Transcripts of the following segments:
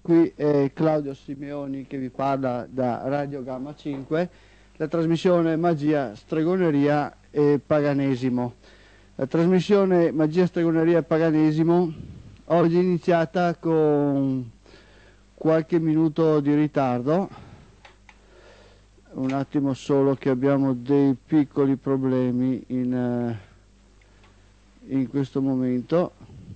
qui è Claudio Simeoni che vi parla da Radio Gamma 5, la trasmissione Magia, Stregoneria e Paganesimo. La trasmissione Magia, Stregoneria e Paganesimo oggi è iniziata con qualche minuto di ritardo, un attimo solo che abbiamo dei piccoli problemi in questo momento.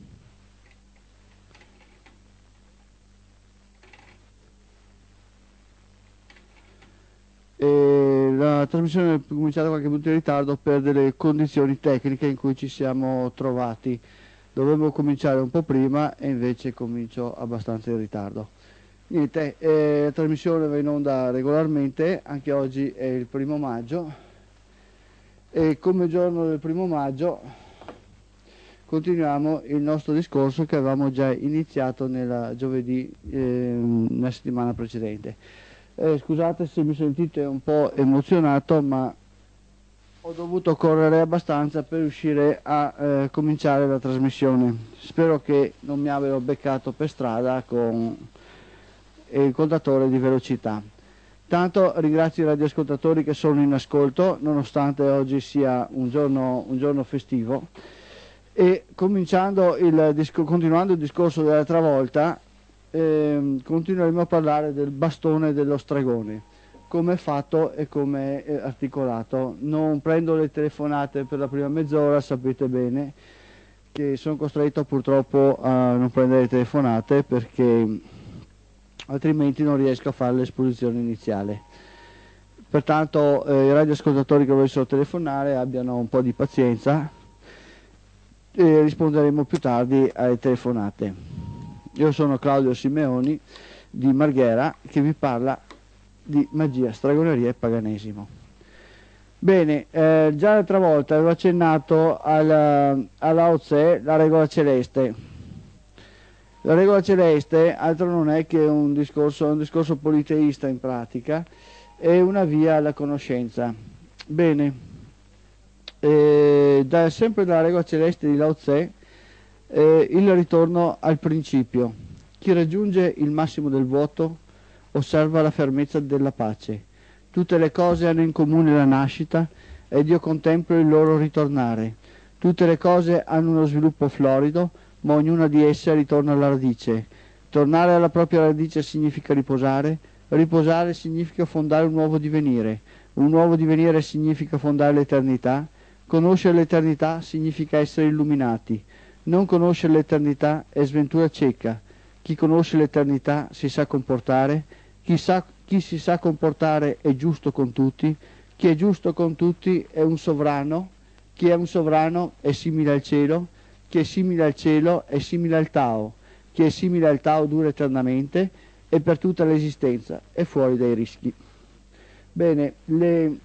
La trasmissione è cominciata qualche minuto in ritardo per delle condizioni tecniche in cui ci siamo trovati. Dovevo cominciare un po' prima e invece comincio abbastanza in ritardo. Niente, la trasmissione va in onda regolarmente, anche oggi è il 1° maggio e come giorno del 1° maggio continuiamo il nostro discorso che avevamo già iniziato nella settimana precedente. Scusate se mi sentite un po' emozionato, ma ho dovuto correre abbastanza per riuscire a cominciare la trasmissione. Spero che non mi abbiano beccato per strada con il contatore di velocità. Tanto ringrazio i radioascoltatori che sono in ascolto, nonostante oggi sia un giorno festivo. E continuando il discorso dell'altra volta, continueremo a parlare del bastone dello stregone, come è fatto e come è articolato. Non prendo le telefonate per la prima mezz'ora, sapete bene che sono costretto purtroppo a non prendere le telefonate perché altrimenti non riesco a fare l'esposizione iniziale. Pertanto i radioascoltatori che volessero telefonare abbiano un po' di pazienza e risponderemo più tardi alle telefonate. Io sono Claudio Simeoni di Marghera che vi parla di magia, stregoneria e paganesimo. Bene, già l'altra volta avevo accennato alla Lao Tse, la regola celeste. La regola celeste altro non è che un discorso politeista in pratica, è una via alla conoscenza. Bene, sempre dalla regola celeste di Lao Tse, il ritorno al principio. Chi raggiunge il massimo del vuoto osserva la fermezza della pace. Tutte le cose hanno in comune la nascita ed io contemplo il loro ritornare. Tutte le cose hanno uno sviluppo florido, ma ognuna di esse ritorna alla radice. Tornare alla propria radice significa riposare, riposare significa fondare un nuovo divenire significa fondare l'eternità, conoscere l'eternità significa essere illuminati. Non conoscere l'eternità è sventura cieca. Chi conosce l'eternità si sa comportare, chi si sa comportare è giusto con tutti, chi è giusto con tutti è un sovrano, chi è un sovrano è simile al cielo, chi è simile al cielo è simile al Tao, chi è simile al Tao dura eternamente e per tutta l'esistenza è fuori dai rischi. Bene, le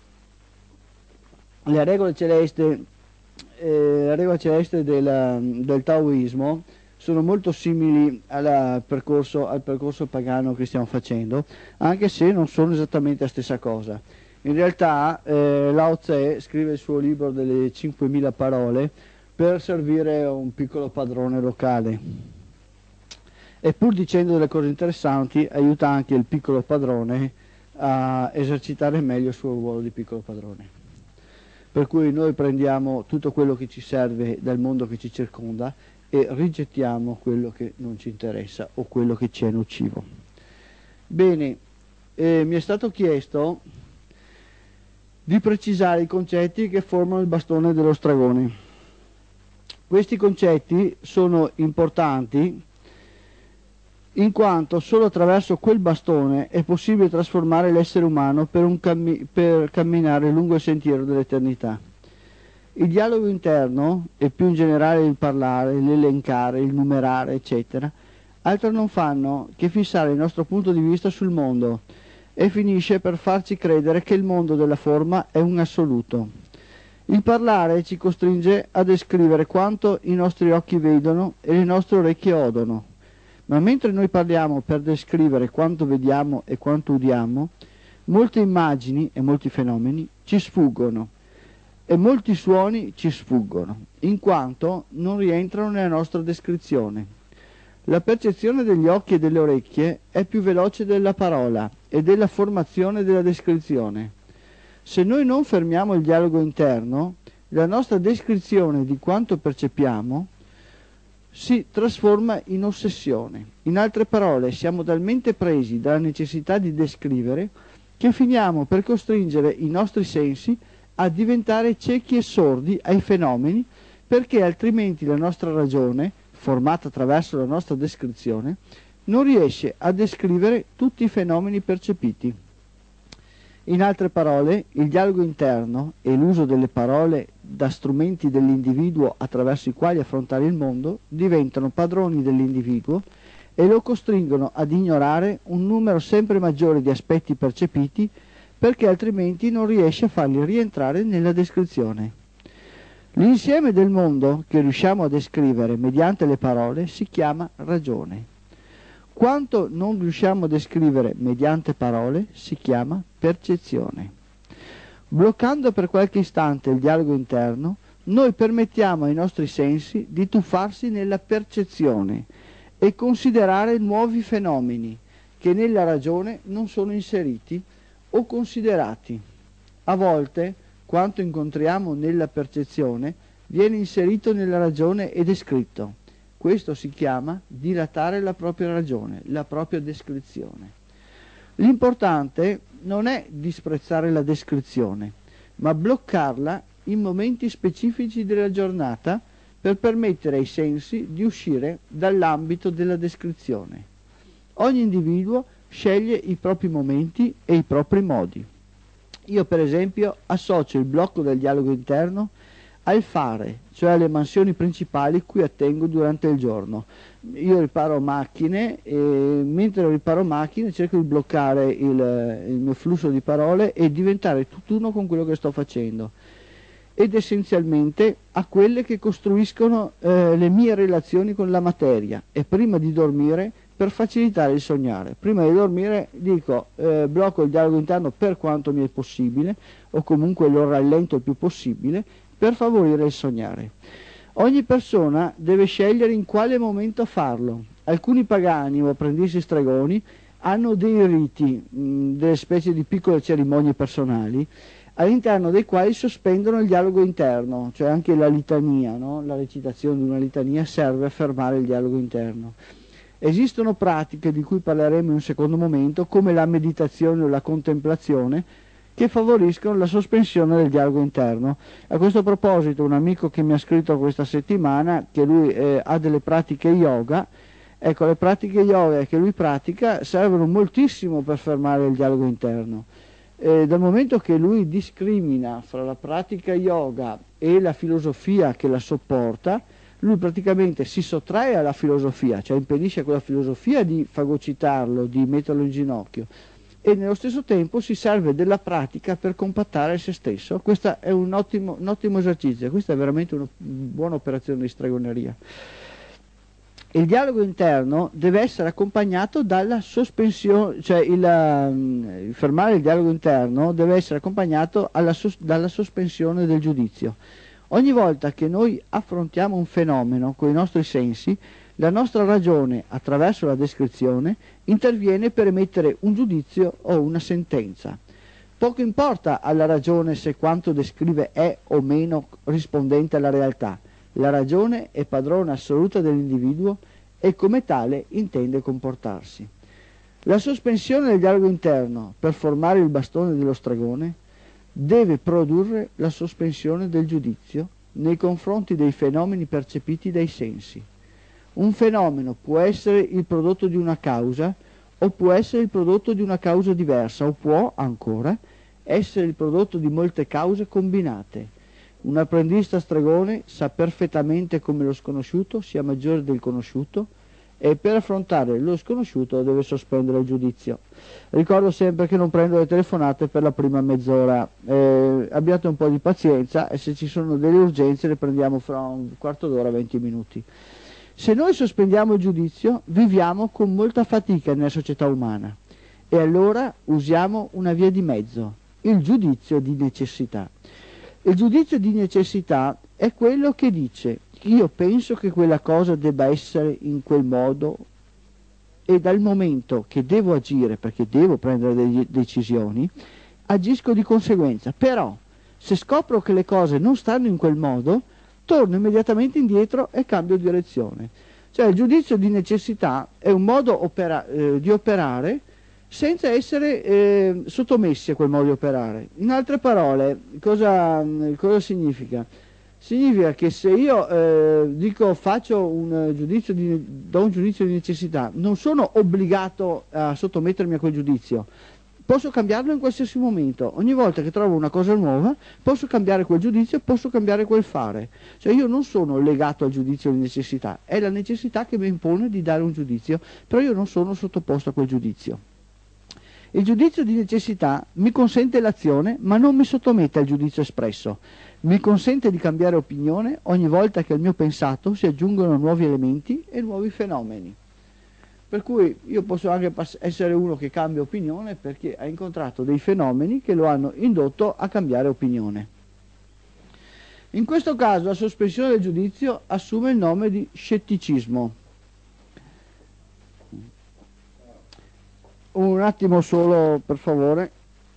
regole celesti. La regola celeste del taoismo sono molto simili al percorso pagano che stiamo facendo, anche se non sono esattamente la stessa cosa. In realtà Lao Tse scrive il suo libro delle 5.000 parole per servire un piccolo padrone locale e pur dicendo delle cose interessanti aiuta anche il piccolo padrone a esercitare meglio il suo ruolo di piccolo padrone. Per cui noi prendiamo tutto quello che ci serve dal mondo che ci circonda e rigettiamo quello che non ci interessa o quello che ci è nocivo. Bene, mi è stato chiesto di precisare i concetti che formano il bastone dello stregone. Questi concetti sono importanti in quanto solo attraverso quel bastone è possibile trasformare l'essere umano per camminare lungo il sentiero dell'eternità. Il dialogo interno, e più in generale il parlare, l'elencare, il numerare, eccetera, altro non fanno che fissare il nostro punto di vista sul mondo e finisce per farci credere che il mondo della forma è un assoluto. Il parlare ci costringe a descrivere quanto i nostri occhi vedono e le nostre orecchie odono. Ma mentre noi parliamo per descrivere quanto vediamo e quanto udiamo, molte immagini e molti fenomeni ci sfuggono e molti suoni ci sfuggono, in quanto non rientrano nella nostra descrizione. La percezione degli occhi e delle orecchie è più veloce della parola e della formazione della descrizione. Se noi non fermiamo il dialogo interno, la nostra descrizione di quanto percepiamo si trasforma in ossessione. In altre parole, siamo talmente presi dalla necessità di descrivere che finiamo per costringere i nostri sensi a diventare ciechi e sordi ai fenomeni, perché altrimenti la nostra ragione, formata attraverso la nostra descrizione, non riesce a descrivere tutti i fenomeni percepiti. In altre parole, il dialogo interno e l'uso delle parole da strumenti dell'individuo attraverso i quali affrontare il mondo diventano padroni dell'individuo e lo costringono ad ignorare un numero sempre maggiore di aspetti percepiti, perché altrimenti non riesce a farli rientrare nella descrizione. L'insieme del mondo che riusciamo a descrivere mediante le parole si chiama ragione. Quanto non riusciamo a descrivere mediante parole si chiama percezione. Bloccando per qualche istante il dialogo interno, noi permettiamo ai nostri sensi di tuffarsi nella percezione e considerare nuovi fenomeni che nella ragione non sono inseriti o considerati. A volte, quanto incontriamo nella percezione viene inserito nella ragione e descritto. Questo si chiama dilatare la propria ragione, la propria descrizione. L'importante non è disprezzare la descrizione, ma bloccarla in momenti specifici della giornata per permettere ai sensi di uscire dall'ambito della descrizione. Ogni individuo sceglie i propri momenti e i propri modi. Io per esempio associo il blocco del dialogo interno al fare, cioè alle mansioni principali cui attengo durante il giorno. Io riparo macchine e mentre riparo macchine cerco di bloccare il mio flusso di parole e diventare tutt'uno con quello che sto facendo, ed essenzialmente a quelle che costruiscono le mie relazioni con la materia, e prima di dormire per facilitare il sognare. Prima di dormire dico blocco il dialogo interno per quanto mi è possibile, o comunque lo rallento il più possibile, per favorire il sognare. Ogni persona deve scegliere in quale momento farlo. Alcuni pagani o apprendisi stregoni hanno dei riti, delle specie di piccole cerimonie personali, all'interno dei quali sospendono il dialogo interno, cioè anche la litania, no? La recitazione di una litania serve a fermare il dialogo interno. Esistono pratiche di cui parleremo in un secondo momento, come la meditazione o la contemplazione, che favoriscono la sospensione del dialogo interno. A questo proposito, un amico che mi ha scritto questa settimana che lui ha delle pratiche yoga. Ecco, le pratiche yoga che lui pratica servono moltissimo per fermare il dialogo interno. Dal momento che lui discrimina fra la pratica yoga e la filosofia che la sopporta, lui praticamente si sottrae alla filosofia, cioè impedisce a quella filosofia di fagocitarlo, di metterlo in ginocchio, e nello stesso tempo si serve della pratica per compattare se stesso. Questo è un ottimo esercizio, questa è veramente una buona operazione di stregoneria. Il dialogo interno deve essere accompagnato dalla sospensione, cioè fermare il dialogo interno deve essere accompagnato dalla sospensione del giudizio. Ogni volta che noi affrontiamo un fenomeno con i nostri sensi, la nostra ragione, attraverso la descrizione, interviene per emettere un giudizio o una sentenza. Poco importa alla ragione se quanto descrive è o meno rispondente alla realtà. La ragione è padrona assoluta dell'individuo e come tale intende comportarsi. La sospensione del dialogo interno per formare il bastone dello stregone deve produrre la sospensione del giudizio nei confronti dei fenomeni percepiti dai sensi. Un fenomeno può essere il prodotto di una causa o può essere il prodotto di una causa diversa, o può ancora essere il prodotto di molte cause combinate. Un apprendista stregone sa perfettamente come lo sconosciuto sia maggiore del conosciuto, e per affrontare lo sconosciuto deve sospendere il giudizio. Ricordo sempre che non prendo le telefonate per la prima mezz'ora, abbiate un po' di pazienza e se ci sono delle urgenze le prendiamo fra un quarto d'ora, 20 minuti. Se noi sospendiamo il giudizio, viviamo con molta fatica nella società umana, e allora usiamo una via di mezzo, il giudizio di necessità. Il giudizio di necessità è quello che dice: io penso che quella cosa debba essere in quel modo, e dal momento che devo agire, perché devo prendere delle decisioni, agisco di conseguenza. Però se scopro che le cose non stanno in quel modo, torno immediatamente indietro e cambio direzione. Cioè il giudizio di necessità è un modo di operare senza essere sottomessi a quel modo di operare. In altre parole, cosa significa? Significa che se io do un giudizio di necessità, non sono obbligato a sottomettermi a quel giudizio. Posso cambiarlo in qualsiasi momento. Ogni volta che trovo una cosa nuova, posso cambiare quel giudizio, posso cambiare quel fare. Cioè io non sono legato al giudizio di necessità, è la necessità che mi impone di dare un giudizio, però io non sono sottoposto a quel giudizio. Il giudizio di necessità mi consente l'azione, ma non mi sottomette al giudizio espresso. Mi consente di cambiare opinione ogni volta che al mio pensato si aggiungono nuovi elementi e nuovi fenomeni. Per cui io posso anche essere uno che cambia opinione perché ha incontrato dei fenomeni che lo hanno indotto a cambiare opinione. In questo caso la sospensione del giudizio assume il nome di scetticismo. Un attimo solo, per favore.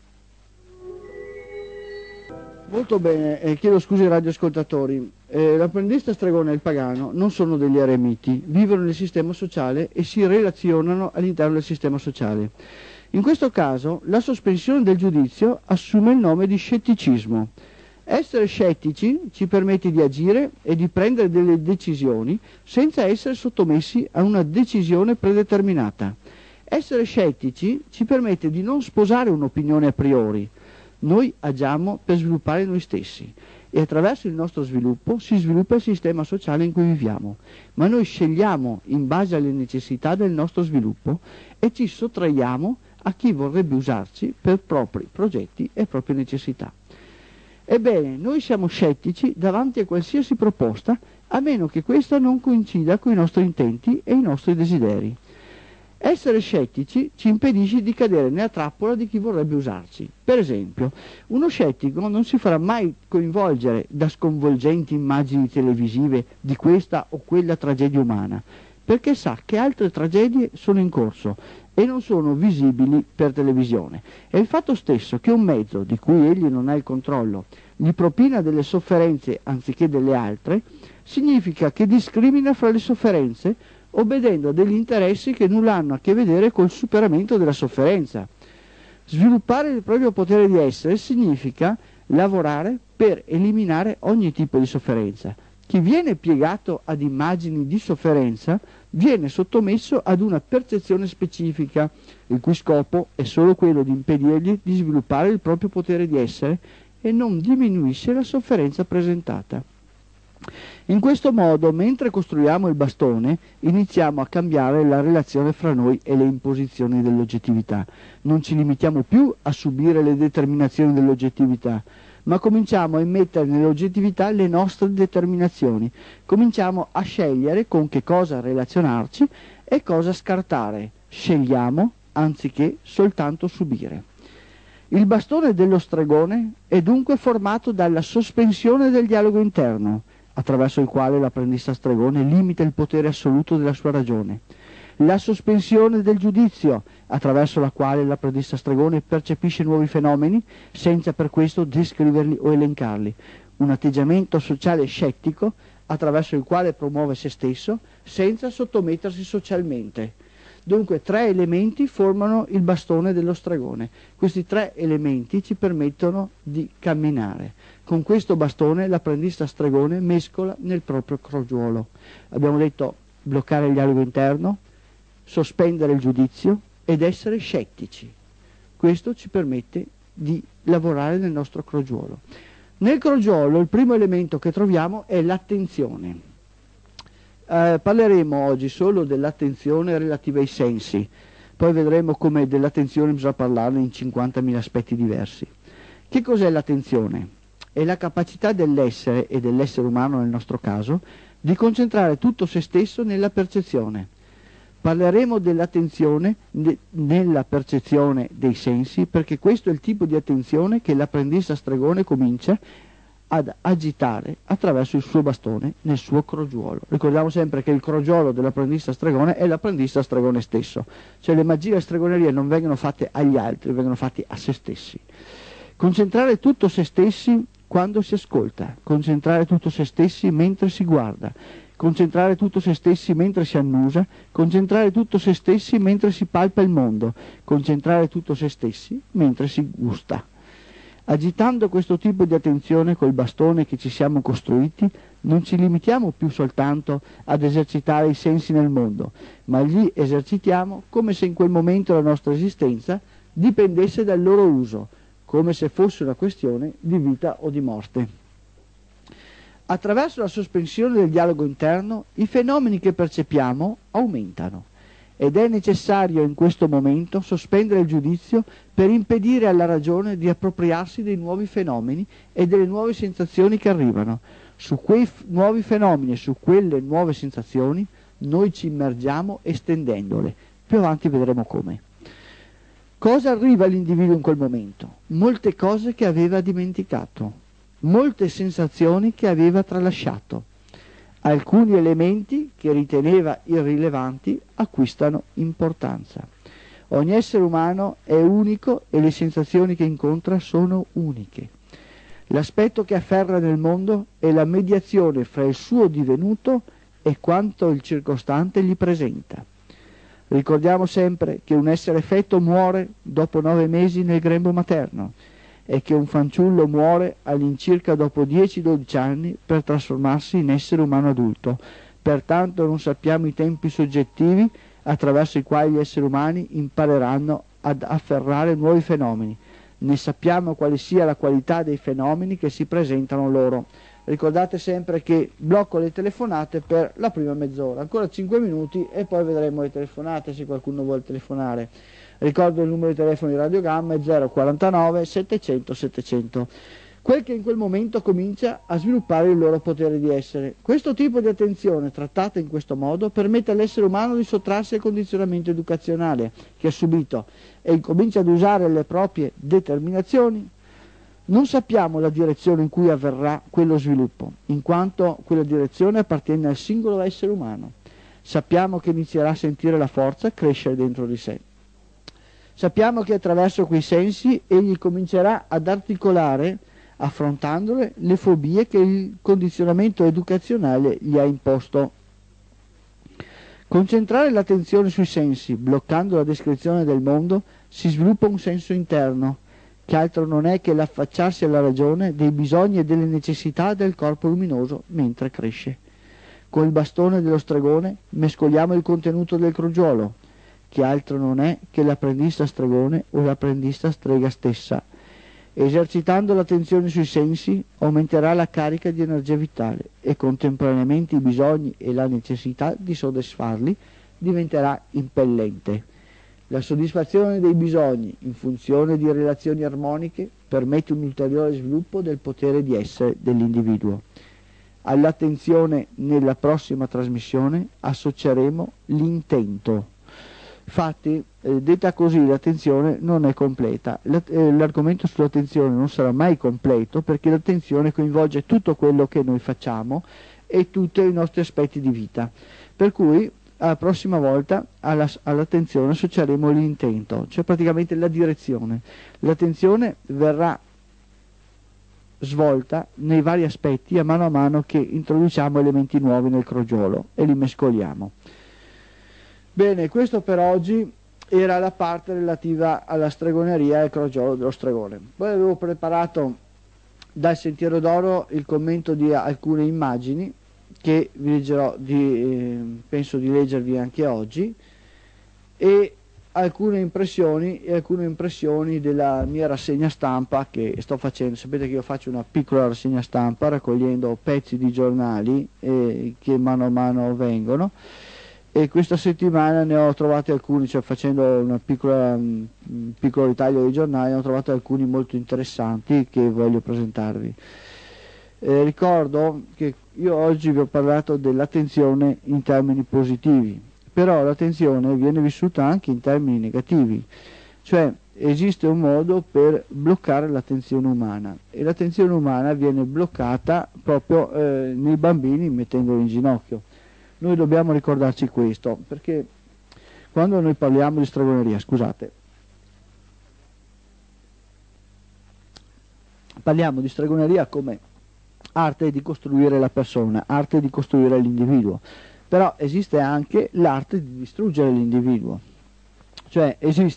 Molto bene, chiedo scusi ai radioascoltatori. L'apprendista stregone e il pagano non sono degli eremiti, vivono nel sistema sociale e si relazionano all'interno del sistema sociale. In questo caso la sospensione del giudizio assume il nome di scetticismo. Essere scettici ci permette di agire e di prendere delle decisioni senza essere sottomessi a una decisione predeterminata. Essere scettici ci permette di non sposare un'opinione a priori. Noi agiamo per sviluppare noi stessi e attraverso il nostro sviluppo si sviluppa il sistema sociale in cui viviamo, ma noi scegliamo in base alle necessità del nostro sviluppo e ci sottraiamo a chi vorrebbe usarci per propri progetti e proprie necessità. Ebbene, noi siamo scettici davanti a qualsiasi proposta, a meno che questa non coincida con i nostri intenti e i nostri desideri. Essere scettici ci impedisce di cadere nella trappola di chi vorrebbe usarci. Per esempio, uno scettico non si farà mai coinvolgere da sconvolgenti immagini televisive di questa o quella tragedia umana, perché sa che altre tragedie sono in corso e non sono visibili per televisione. E il fatto stesso che un mezzo di cui egli non ha il controllo gli propina delle sofferenze anziché delle altre, significa che discrimina fra le sofferenze obbedendo a degli interessi che nulla hanno a che vedere col superamento della sofferenza. Sviluppare il proprio potere di essere significa lavorare per eliminare ogni tipo di sofferenza. Chi viene piegato ad immagini di sofferenza viene sottomesso ad una percezione specifica, il cui scopo è solo quello di impedirgli di sviluppare il proprio potere di essere e non diminuisce la sofferenza presentata. In questo modo, mentre costruiamo il bastone, iniziamo a cambiare la relazione fra noi e le imposizioni dell'oggettività. Non ci limitiamo più a subire le determinazioni dell'oggettività, ma cominciamo a immettere nell'oggettività le nostre determinazioni. Cominciamo a scegliere con che cosa relazionarci e cosa scartare. Scegliamo anziché soltanto subire. Il bastone dello stregone è dunque formato dalla sospensione del dialogo interno, attraverso il quale l'apprendista stregone limita il potere assoluto della sua ragione, la sospensione del giudizio, attraverso la quale l'apprendista stregone percepisce nuovi fenomeni senza per questo descriverli o elencarli, un atteggiamento sociale scettico attraverso il quale promuove se stesso senza sottomettersi socialmente. Dunque 3 elementi formano il bastone dello stregone. Questi 3 elementi ci permettono di camminare. Con questo bastone l'apprendista stregone mescola nel proprio crogiuolo. Abbiamo detto bloccare il dialogo interno, sospendere il giudizio ed essere scettici. Questo ci permette di lavorare nel nostro crogiuolo. Nel crogiuolo il primo elemento che troviamo è l'attenzione. Parleremo oggi solo dell'attenzione relativa ai sensi, poi vedremo come dell'attenzione bisogna parlarne in 50.000 aspetti diversi. Che cos'è l'attenzione? È la capacità dell'essere, e dell'essere umano nel nostro caso, di concentrare tutto se stesso nella percezione. Parleremo dell'attenzione nella percezione dei sensi, perché questo è il tipo di attenzione che l'apprendista stregone comincia ad agitare attraverso il suo bastone nel suo crogiuolo. Ricordiamo sempre che il crogiuolo dell'apprendista stregone è l'apprendista stregone stesso, cioè le magie e le stregonerie non vengono fatte agli altri, vengono fatte a se stessi. Concentrare tutto se stessi quando si ascolta, concentrare tutto se stessi mentre si guarda, concentrare tutto se stessi mentre si annusa, concentrare tutto se stessi mentre si palpa il mondo, concentrare tutto se stessi mentre si gusta. Agitando questo tipo di attenzione col bastone che ci siamo costruiti, non ci limitiamo più soltanto ad esercitare i sensi nel mondo, ma li esercitiamo come se in quel momento la nostra esistenza dipendesse dal loro uso, come se fosse una questione di vita o di morte. Attraverso la sospensione del dialogo interno, i fenomeni che percepiamo aumentano. Ed è necessario in questo momento sospendere il giudizio per impedire alla ragione di appropriarsi dei nuovi fenomeni e delle nuove sensazioni che arrivano. Su quei nuovi fenomeni e su quelle nuove sensazioni noi ci immergiamo estendendole. Più avanti vedremo come. Cosa arriva all'individuo in quel momento? Molte cose che aveva dimenticato, molte sensazioni che aveva tralasciato. Alcuni elementi che riteneva irrilevanti acquistano importanza. Ogni essere umano è unico e le sensazioni che incontra sono uniche. L'aspetto che afferra nel mondo è la mediazione fra il suo divenuto e quanto il circostante gli presenta. Ricordiamo sempre che un essere feto muore dopo 9 mesi nel grembo materno e che un fanciullo muore all'incirca dopo 10-12 anni per trasformarsi in essere umano adulto. Pertanto non sappiamo i tempi soggettivi attraverso i quali gli esseri umani impareranno ad afferrare nuovi fenomeni, né sappiamo quale sia la qualità dei fenomeni che si presentano loro. Ricordate sempre che blocco le telefonate per la prima mezz'ora, ancora 5 minuti e poi vedremo le telefonate se qualcuno vuole telefonare. Ricordo il numero di telefono di Radio Gamma è 049 700 700. Quel che in quel momento comincia a sviluppare il loro potere di essere. Questo tipo di attenzione trattata in questo modo permette all'essere umano di sottrarsi al condizionamento educazionale che ha subito e incomincia ad usare le proprie determinazioni. Non sappiamo la direzione in cui avverrà quello sviluppo, in quanto quella direzione appartiene al singolo essere umano. Sappiamo che inizierà a sentire la forza crescere dentro di sé. Sappiamo che attraverso quei sensi egli comincerà ad articolare, affrontandole, le fobie che il condizionamento educazionale gli ha imposto. Concentrare l'attenzione sui sensi, bloccando la descrizione del mondo, si sviluppa un senso interno, che altro non è che l'affacciarsi alla ragione dei bisogni e delle necessità del corpo luminoso mentre cresce. Col bastone dello stregone mescoliamo il contenuto del crogiolo, che altro non è che l'apprendista stregone o l'apprendista strega stessa. Esercitando l'attenzione sui sensi aumenterà la carica di energia vitale e contemporaneamente i bisogni e la necessità di soddisfarli diventerà impellente. La soddisfazione dei bisogni in funzione di relazioni armoniche permette un ulteriore sviluppo del potere di essere dell'individuo. All'attenzione nella prossima trasmissione associeremo l'intento. Infatti, detta così, l'attenzione non è completa. L'argomento sull'attenzione non sarà mai completo perché l'attenzione coinvolge tutto quello che noi facciamo e tutti i nostri aspetti di vita. Per cui, la prossima volta all'attenzione associeremo l'intento, cioè praticamente la direzione. L'attenzione verrà svolta nei vari aspetti a mano che introduciamo elementi nuovi nel crogiolo e li mescoliamo. Bene, questo per oggi era la parte relativa alla stregoneria e al crogiolo dello stregone. Poi avevo preparato dal Sentiero d'Oro il commento di alcune immagini che vi leggerò, penso di leggervi anche oggi, e alcune impressioni della mia rassegna stampa che sto facendo. Sapete che io faccio una piccola rassegna stampa raccogliendo pezzi di giornali che mano a mano vengono, e questa settimana ne ho trovati alcuni, cioè facendo un piccolo ritaglio dei giornali, ne ho trovati alcuni molto interessanti che voglio presentarvi. Ricordo che io oggi vi ho parlato dell'attenzione in termini positivi, però l'attenzione viene vissuta anche in termini negativi. cioè esiste un modo per bloccare l'attenzione umana e l'attenzione umana viene bloccata proprio nei bambini mettendoli in ginocchio. Noi dobbiamo ricordarci questo, perché quando noi parliamo di stregoneria, scusate, parliamo di stregoneria come arte di costruire la persona, arte di costruire l'individuo, però esiste anche l'arte di distruggere l'individuo, cioè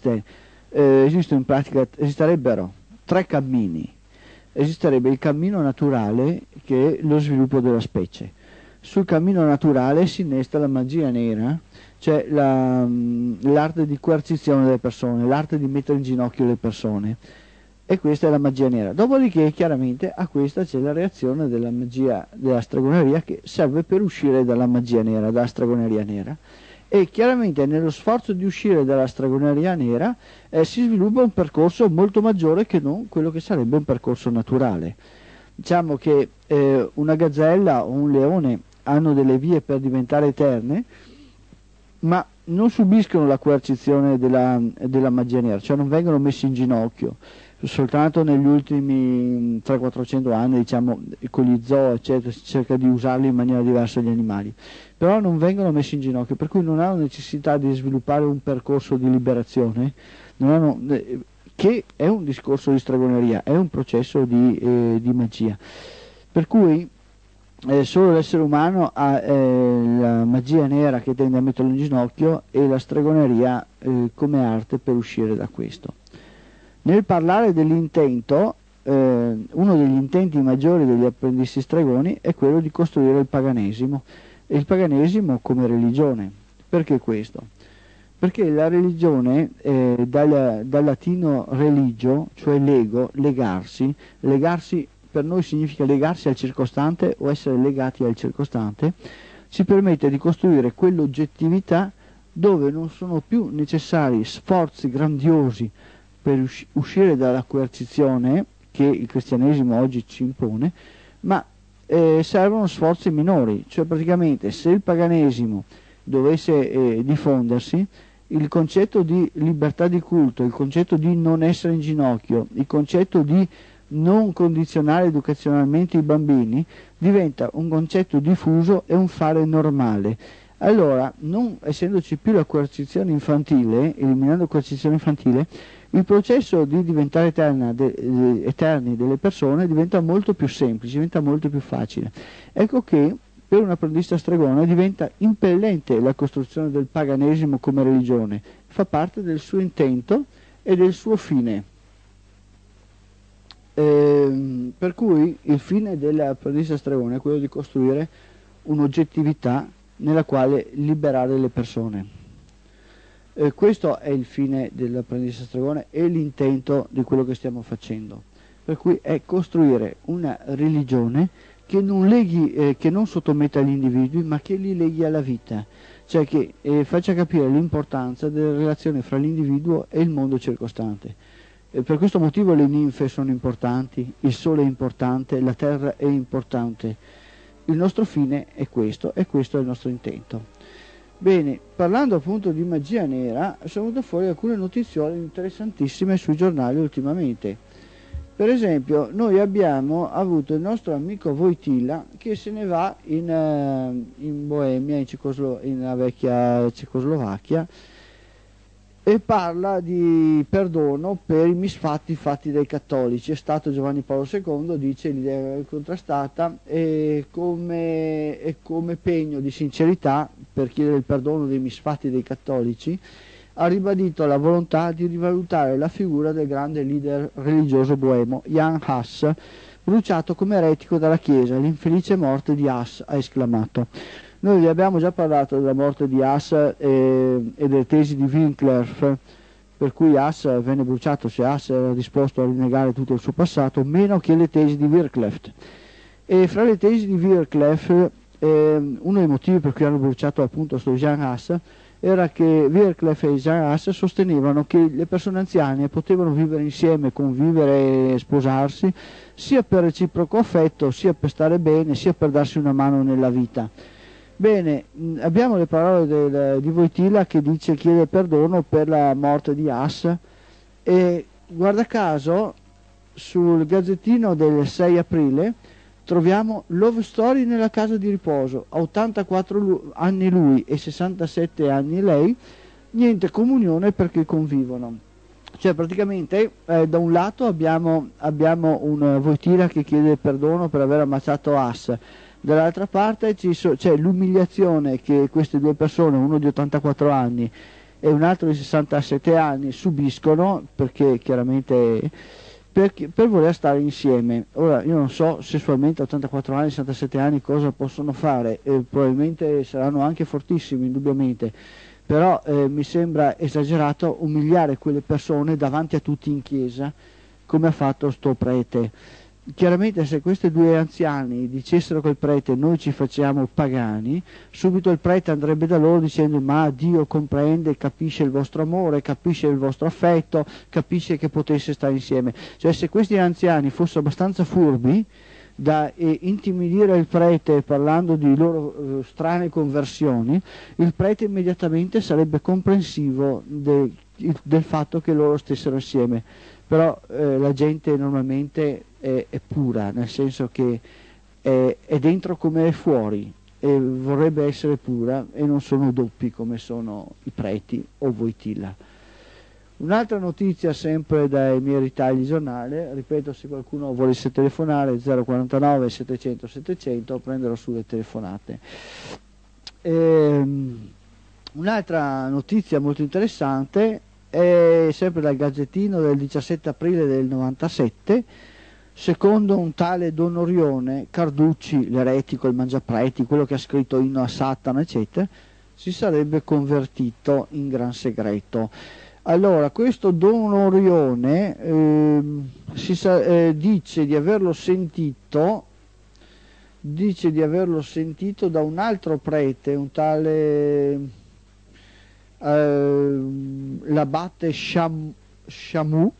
in pratica esisterebbero tre cammini. Esisterebbe il cammino naturale, che è lo sviluppo della specie. Sul cammino naturale si innesta la magia nera, cioè l'arte di coercizione delle persone, l'arte di mettere in ginocchio le persone, e questa è la magia nera. Dopodiché chiaramente a questa c'è la reazione della magia della stregoneria, che serve per uscire dalla magia nera, dalla stregoneria nera. E chiaramente nello sforzo di uscire dalla stregoneria nera si sviluppa un percorso molto maggiore che non quello che sarebbe un percorso naturale. Diciamo che una gazzella o un leone hanno delle vie per diventare eterne, ma non subiscono la coercizione della magia nera, cioè non vengono messi in ginocchio. Soltanto negli ultimi 300-400 anni, diciamo, con gli zoo eccetera, si cerca di usarli in maniera diversa gli animali, però non vengono messi in ginocchio, per cui non hanno necessità di sviluppare un percorso di liberazione, che è un discorso di stregoneria, è un processo di magia, per cui solo l'essere umano ha la magia nera che tende a metterlo in ginocchio e la stregoneria come arte per uscire da questo. Nel parlare dell'intento, uno degli intenti maggiori degli apprendisti stregoni è quello di costruire il paganesimo, e il paganesimo come religione. Perché questo? Perché la religione, dal latino religio, cioè lego, legarsi per noi significa legarsi al circostante o essere legati al circostante, ci permette di costruire quell'oggettività dove non sono più necessari sforzi grandiosi per uscire dalla coercizione che il cristianesimo oggi ci impone, ma servono sforzi minori, cioè praticamente se il paganesimo dovesse diffondersi, il concetto di libertà di culto, il concetto di non essere in ginocchio, il concetto di non condizionare educazionalmente i bambini diventa un concetto diffuso e un fare normale. Allora, non essendoci più la coercizione infantile, eliminando la coercizione infantile, il processo di diventare eterni delle persone diventa molto più semplice, diventa molto più facile. Ecco che per un apprendista stregone diventa impellente la costruzione del paganesimo come religione, fa parte del suo intento e del suo fine. Per cui il fine dell'apprendista stregone è quello di costruire un'oggettività nella quale liberare le persone. Questo è il fine dell'apprendista stregone e l'intento di quello che stiamo facendo, per cui è costruire una religione che non sottometta gli individui, ma che li leghi alla vita, cioè che faccia capire l'importanza delle relazioni fra l'individuo e il mondo circostante. Per questo motivo le ninfe sono importanti, il sole è importante, la terra è importante. Il nostro fine è questo, e questo è il nostro intento. Bene, parlando appunto di magia nera, sono venute fuori alcune notiziole interessantissime sui giornali ultimamente. Per esempio, noi abbiamo avuto il nostro amico Wojtyla che se ne va in Boemia, in vecchia Cecoslovacchia, e parla di perdono per i misfatti fatti dai cattolici. È stato Giovanni Paolo II, dice, l'idea contrastata, e come pegno di sincerità per chiedere il perdono dei misfatti dei cattolici ha ribadito la volontà di rivalutare la figura del grande leader religioso boemo Jan Hus, bruciato come eretico dalla Chiesa. L'infelice morte di Hus, ha esclamato. Noi vi abbiamo già parlato della morte di Hus e delle tesi di Winkler, per cui Hus venne bruciato, se Hus era disposto a rinnegare tutto il suo passato, meno che le tesi di Wycliffe. E fra le tesi di Wycliffe, uno dei motivi per cui hanno bruciato appunto sto Jan Hus era che Wycliffe e Jan Hus sostenevano che le persone anziane potevano vivere insieme, convivere e sposarsi, sia per reciproco affetto, sia per stare bene, sia per darsi una mano nella vita. Bene, abbiamo le parole di Wojtyla che chiede perdono per la morte di Hus E guarda caso sul Gazzettino del 6 aprile troviamo Love Story nella casa di riposo, a 84 anni lui e 67 anni lei, niente comunione perché convivono. Cioè praticamente da un lato abbiamo un Wojtyla che chiede perdono per aver ammazzato Haas, dall'altra parte c'è l'umiliazione che queste due persone, uno di 84 anni e un altro di 67 anni, subiscono perché chiaramente per voler stare insieme. Ora io non so sessualmente a 84 anni, 67 anni cosa possono fare, probabilmente saranno anche fortissimi indubbiamente, però mi sembra esagerato umiliare quelle persone davanti a tutti in chiesa come ha fatto sto prete. Chiaramente se questi due anziani dicessero col prete noi ci facciamo pagani, subito il prete andrebbe da loro dicendo ma Dio comprende, capisce il vostro amore, capisce il vostro affetto, capisce che potesse stare insieme. Cioè se questi anziani fossero abbastanza furbi da intimidire il prete parlando di loro strane conversioni, il prete immediatamente sarebbe comprensivo del fatto che loro stessero insieme. Però la gente normalmente è pura, nel senso che è dentro come è fuori e vorrebbe essere pura e non sono doppi come sono i preti o Wojtyla. Un'altra notizia sempre dai miei ritagli giornale, ripeto se qualcuno volesse telefonare 049 700 700 prenderò sulle telefonate. Un'altra notizia molto interessante è sempre dal Gazzettino del 17 aprile del 97, secondo un tale Don Orione, Carducci, l'eretico, il mangiapreti, quello che ha scritto Inno a Satana, eccetera, si sarebbe convertito in gran segreto. Allora, questo Don Orione dice di averlo sentito da un altro prete, un tale l'abate Chamoux,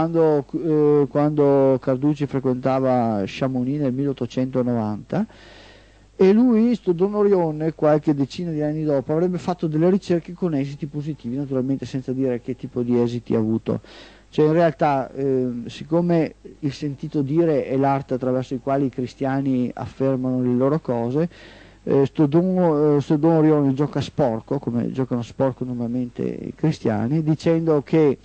quando Carducci frequentava Chamonix nel 1890, e lui, sto Don Orione, qualche decina di anni dopo, avrebbe fatto delle ricerche con esiti positivi, naturalmente senza dire che tipo di esiti ha avuto. Cioè in realtà, siccome il sentito dire è l'arte attraverso i quali i cristiani affermano le loro cose, sto Don Orione gioca sporco, come giocano sporco normalmente i cristiani, dicendo che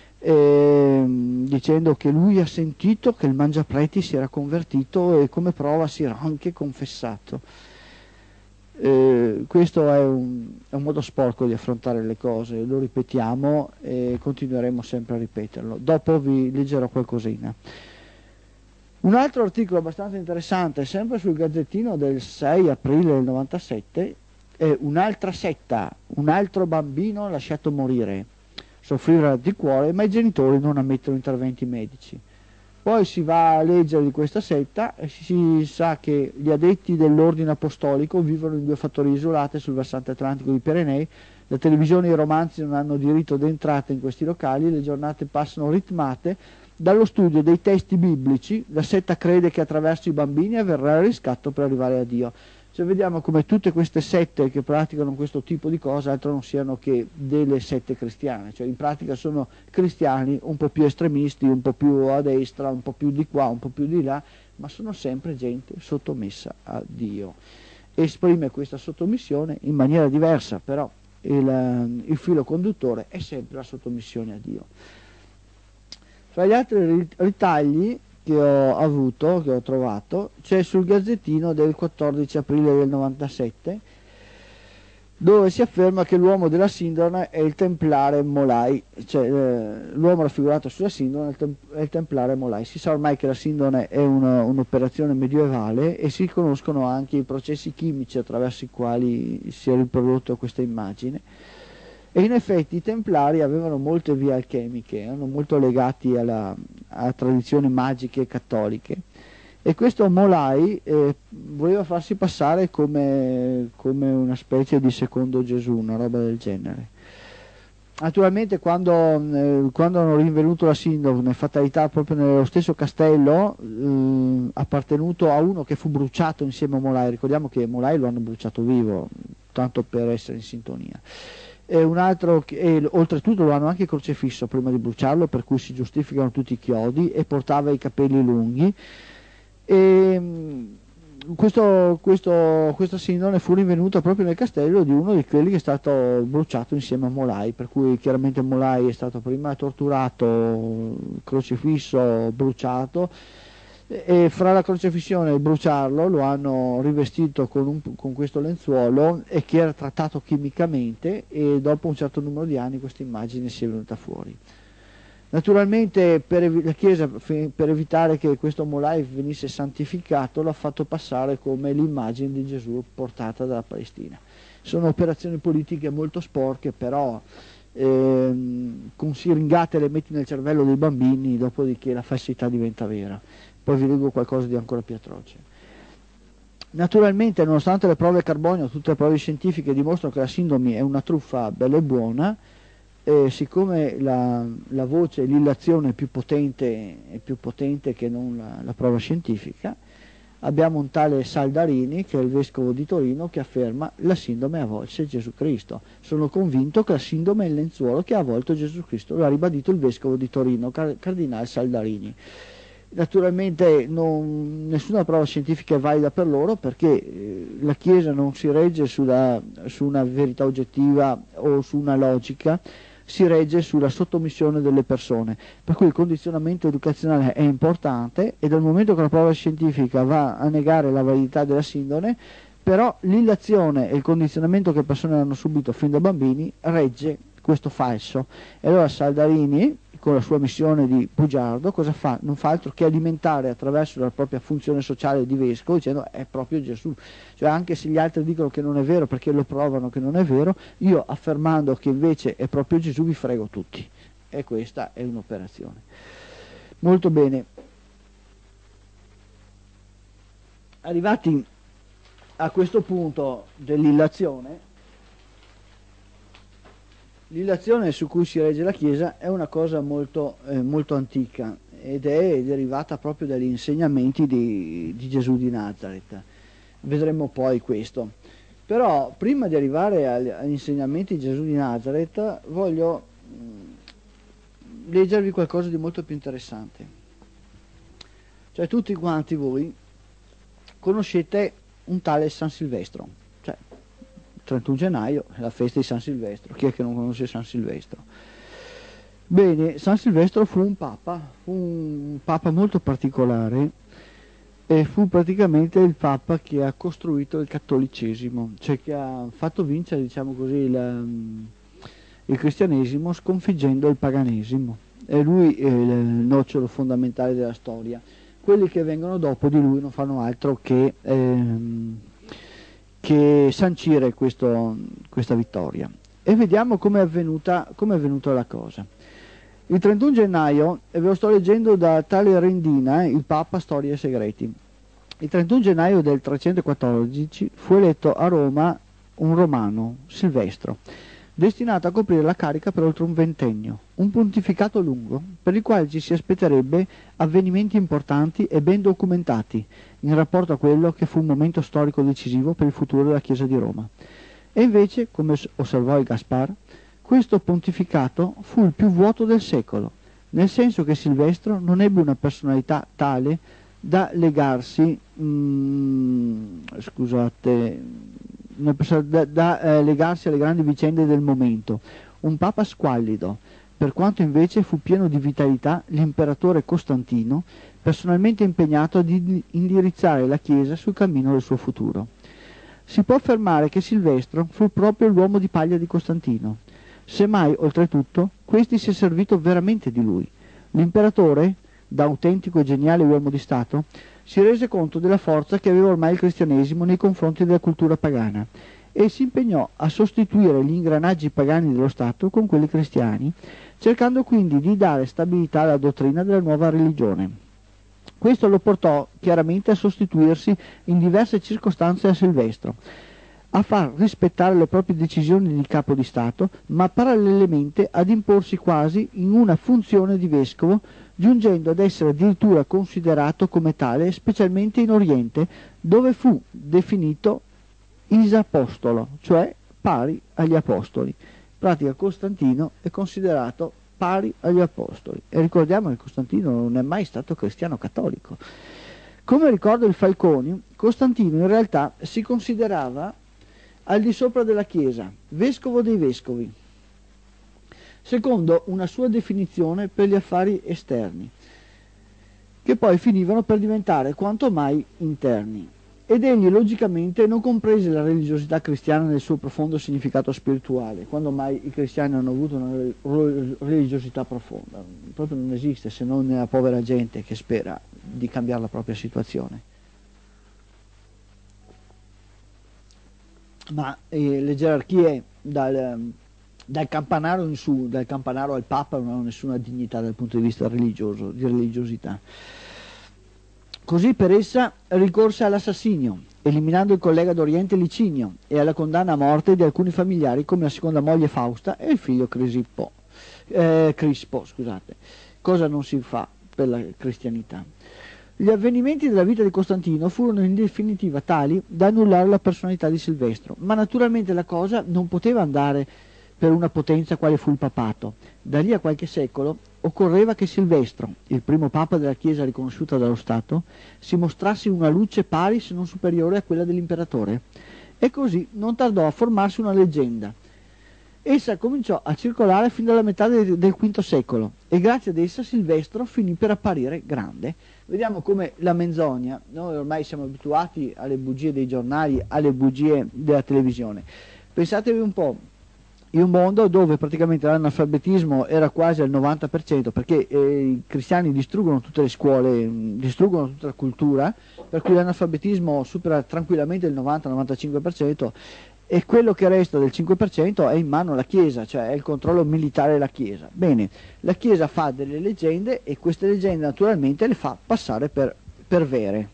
lui ha sentito che il mangiapreti si era convertito e come prova si era anche confessato. Questo è un modo sporco di affrontare le cose, lo ripetiamo e continueremo sempre a ripeterlo. Dopo vi leggerò qualcosina. Un altro articolo abbastanza interessante, sempre sul Gazzettino del 6 aprile del 97, è un'altra setta, un altro bambino lasciato morire, soffrire di cuore, ma i genitori non ammettono interventi medici. Poi si va a leggere di questa setta e si sa che gli addetti dell'ordine apostolico vivono in 2 fattorie isolate sul versante atlantico dei Pirenei, la televisione e i romanzi non hanno diritto d'entrata in questi locali, le giornate passano ritmate dallo studio dei testi biblici, la setta crede che attraverso i bambini avverrà il riscatto per arrivare a Dio. Cioè vediamo come tutte queste sette che praticano questo tipo di cose altro non siano che delle sette cristiane, cioè in pratica sono cristiani un po' più estremisti, un po' più a destra, un po' più di qua, un po' più di là, ma sono sempre gente sottomessa a Dio. Esprime questa sottomissione in maniera diversa, però il filo conduttore è sempre la sottomissione a Dio. Fra gli altri ritagli che ho trovato, c'è sul Gazzettino del 14 aprile del 97, dove si afferma che l'uomo della sindrome è il templare Molai, cioè l'uomo raffigurato sulla sindrome è il templare Molai. Si sa ormai che la sindrome è un'operazione medievale e si conoscono anche i processi chimici attraverso i quali si è riprodotto questa immagine. E in effetti i templari avevano molte vie alchemiche, erano molto legati a tradizioni magiche cattoliche, e questo Molai voleva farsi passare come una specie di secondo Gesù, una roba del genere. Naturalmente quando hanno rinvenuto la sindrome, fatalità proprio nello stesso castello appartenuto a uno che fu bruciato insieme a Molai, ricordiamo che Molai lo hanno bruciato vivo, tanto per essere in sintonia. e un altro e oltretutto lo hanno anche crocifisso prima di bruciarlo, per cui si giustificano tutti i chiodi, e portava i capelli lunghi. E questa sindone fu rinvenuta proprio nel castello di uno di quelli che è stato bruciato insieme a Molai, per cui chiaramente Molai è stato prima torturato, crocifisso, bruciato, e fra la crocifissione e il bruciarlo lo hanno rivestito con questo lenzuolo, e che era trattato chimicamente, e dopo un certo numero di anni questa immagine si è venuta fuori. Naturalmente la Chiesa, per evitare che questo Molai venisse santificato, l'ha fatto passare come l'immagine di Gesù portata dalla Palestina. Sono operazioni politiche molto sporche, però con siringate le metti nel cervello dei bambini, dopodiché la falsità diventa vera. Poi vi leggo qualcosa di ancora più atroce. Naturalmente, nonostante le prove carbonio, tutte le prove scientifiche dimostrano che la sindone è una truffa bella e buona, siccome la voce, l'illazione è più potente che non la prova scientifica, abbiamo un tale Saldarini, che è il vescovo di Torino, che afferma: la sindone avvolse Gesù Cristo. Sono convinto che la sindone è il lenzuolo che ha avvolto Gesù Cristo, lo ha ribadito il vescovo di Torino, cardinale Saldarini. Naturalmente nessuna prova scientifica è valida per loro, perché la Chiesa non si regge su una verità oggettiva o su una logica, si regge sulla sottomissione delle persone, per cui il condizionamento educazionale è importante, e dal momento che la prova scientifica va a negare la validità della sindone, però l'illazione e il condizionamento che le persone hanno subito fin da bambini regge questo falso. E allora Saldarini, con la sua missione di bugiardo, cosa fa? Non fa altro che alimentare attraverso la propria funzione sociale di vescovo, dicendo: è proprio Gesù. Cioè, anche se gli altri dicono che non è vero, perché lo provano che non è vero, io, affermando che invece è proprio Gesù, vi frego tutti. E questa è un'operazione. Molto bene. Arrivati a questo punto dell'illazione, l'illazione su cui si regge la Chiesa è una cosa molto antica, ed è derivata proprio dagli insegnamenti di Gesù di Nazareth. Vedremo poi questo. Però prima di arrivare agli insegnamenti di Gesù di Nazareth voglio leggervi qualcosa di molto più interessante. Cioè, tutti quanti voi conoscete un tale San Silvestro. 31 gennaio è la festa di San Silvestro. Chi è che non conosce San Silvestro? Bene, San Silvestro fu un papa molto particolare, e fu praticamente il papa che ha costruito il cattolicesimo, cioè che ha fatto vincere, diciamo così, il cristianesimo, sconfiggendo il paganesimo. E lui è il nocciolo fondamentale della storia. Quelli che vengono dopo di lui non fanno altro che sancire questa vittoria. E vediamo come è avvenuta la cosa. Il 31 gennaio, e ve lo sto leggendo da tale Rendina, il Papa Storia e Segreti. Il 31 gennaio del 314 fu eletto a Roma un romano, Silvestro, destinato a coprire la carica per oltre un ventennio, un pontificato lungo, per il quale ci si aspetterebbe avvenimenti importanti e ben documentati in rapporto a quello che fu un momento storico decisivo per il futuro della Chiesa di Roma. E invece, come osservò il Gaspar, questo pontificato fu il più vuoto del secolo, nel senso che Silvestro non ebbe una personalità tale da legarsi, legarsi alle grandi vicende del momento, un papa squallido, per quanto invece fu pieno di vitalità l'imperatore Costantino, personalmente impegnato ad indirizzare la Chiesa sul cammino del suo futuro. Si può affermare che Silvestro fu proprio l'uomo di paglia di Costantino. Semmai, oltretutto, questi si è servito veramente di lui. L'imperatore, da autentico e geniale uomo di Stato, si rese conto della forza che aveva ormai il cristianesimo nei confronti della cultura pagana, e si impegnò a sostituire gli ingranaggi pagani dello Stato con quelli cristiani, cercando quindi di dare stabilità alla dottrina della nuova religione. Questo lo portò chiaramente a sostituirsi in diverse circostanze a Silvestro, a far rispettare le proprie decisioni di capo di Stato, ma parallelamente ad imporsi quasi in una funzione di vescovo, giungendo ad essere addirittura considerato come tale, specialmente in Oriente, dove fu definito isapostolo, cioè pari agli apostoli. pratica Costantino è considerato pari agli apostoli, e ricordiamo che Costantino non è mai stato cristiano cattolico. Come ricorda il Falconi, Costantino in realtà si considerava al di sopra della Chiesa, vescovo dei vescovi, secondo una sua definizione per gli affari esterni, che poi finivano per diventare quanto mai interni. Ed egli logicamente non comprese la religiosità cristiana nel suo profondo significato spirituale. Quando mai i cristiani hanno avuto una religiosità profonda? Proprio non esiste, se non nella povera gente che spera di cambiare la propria situazione. Ma le gerarchie dal campanaro in su, dal campanaro al Papa, non hanno nessuna dignità dal punto di vista religioso, di religiosità. Così per essa ricorse all'assassinio, eliminando il collega d'Oriente Licinio, e alla condanna a morte di alcuni familiari come la seconda moglie Fausta e il figlio Crispo. Cosa non si fa per la cristianità. Gli avvenimenti della vita di Costantino furono in definitiva tali da annullare la personalità di Silvestro, ma naturalmente la cosa non poteva andare per una potenza quale fu il papato. Da lì a qualche secolo occorreva che Silvestro, il primo papa della Chiesa riconosciuta dallo Stato, si mostrasse una luce pari se non superiore a quella dell'imperatore. E così non tardò a formarsi una leggenda. Essa cominciò a circolare fin dalla metà del V secolo e grazie ad essa Silvestro finì per apparire grande. Vediamo come la menzogna, noi ormai siamo abituati alle bugie dei giornali, alle bugie della televisione. Pensatevi un po', in un mondo dove praticamente l'analfabetismo era quasi al 90%, perché i cristiani distruggono tutte le scuole, distruggono tutta la cultura, per cui l'analfabetismo supera tranquillamente il 90-95%, e quello che resta del 5% è in mano alla Chiesa, cioè è il controllo militare della Chiesa. Bene, la Chiesa fa delle leggende e queste leggende naturalmente le fa passare per vere.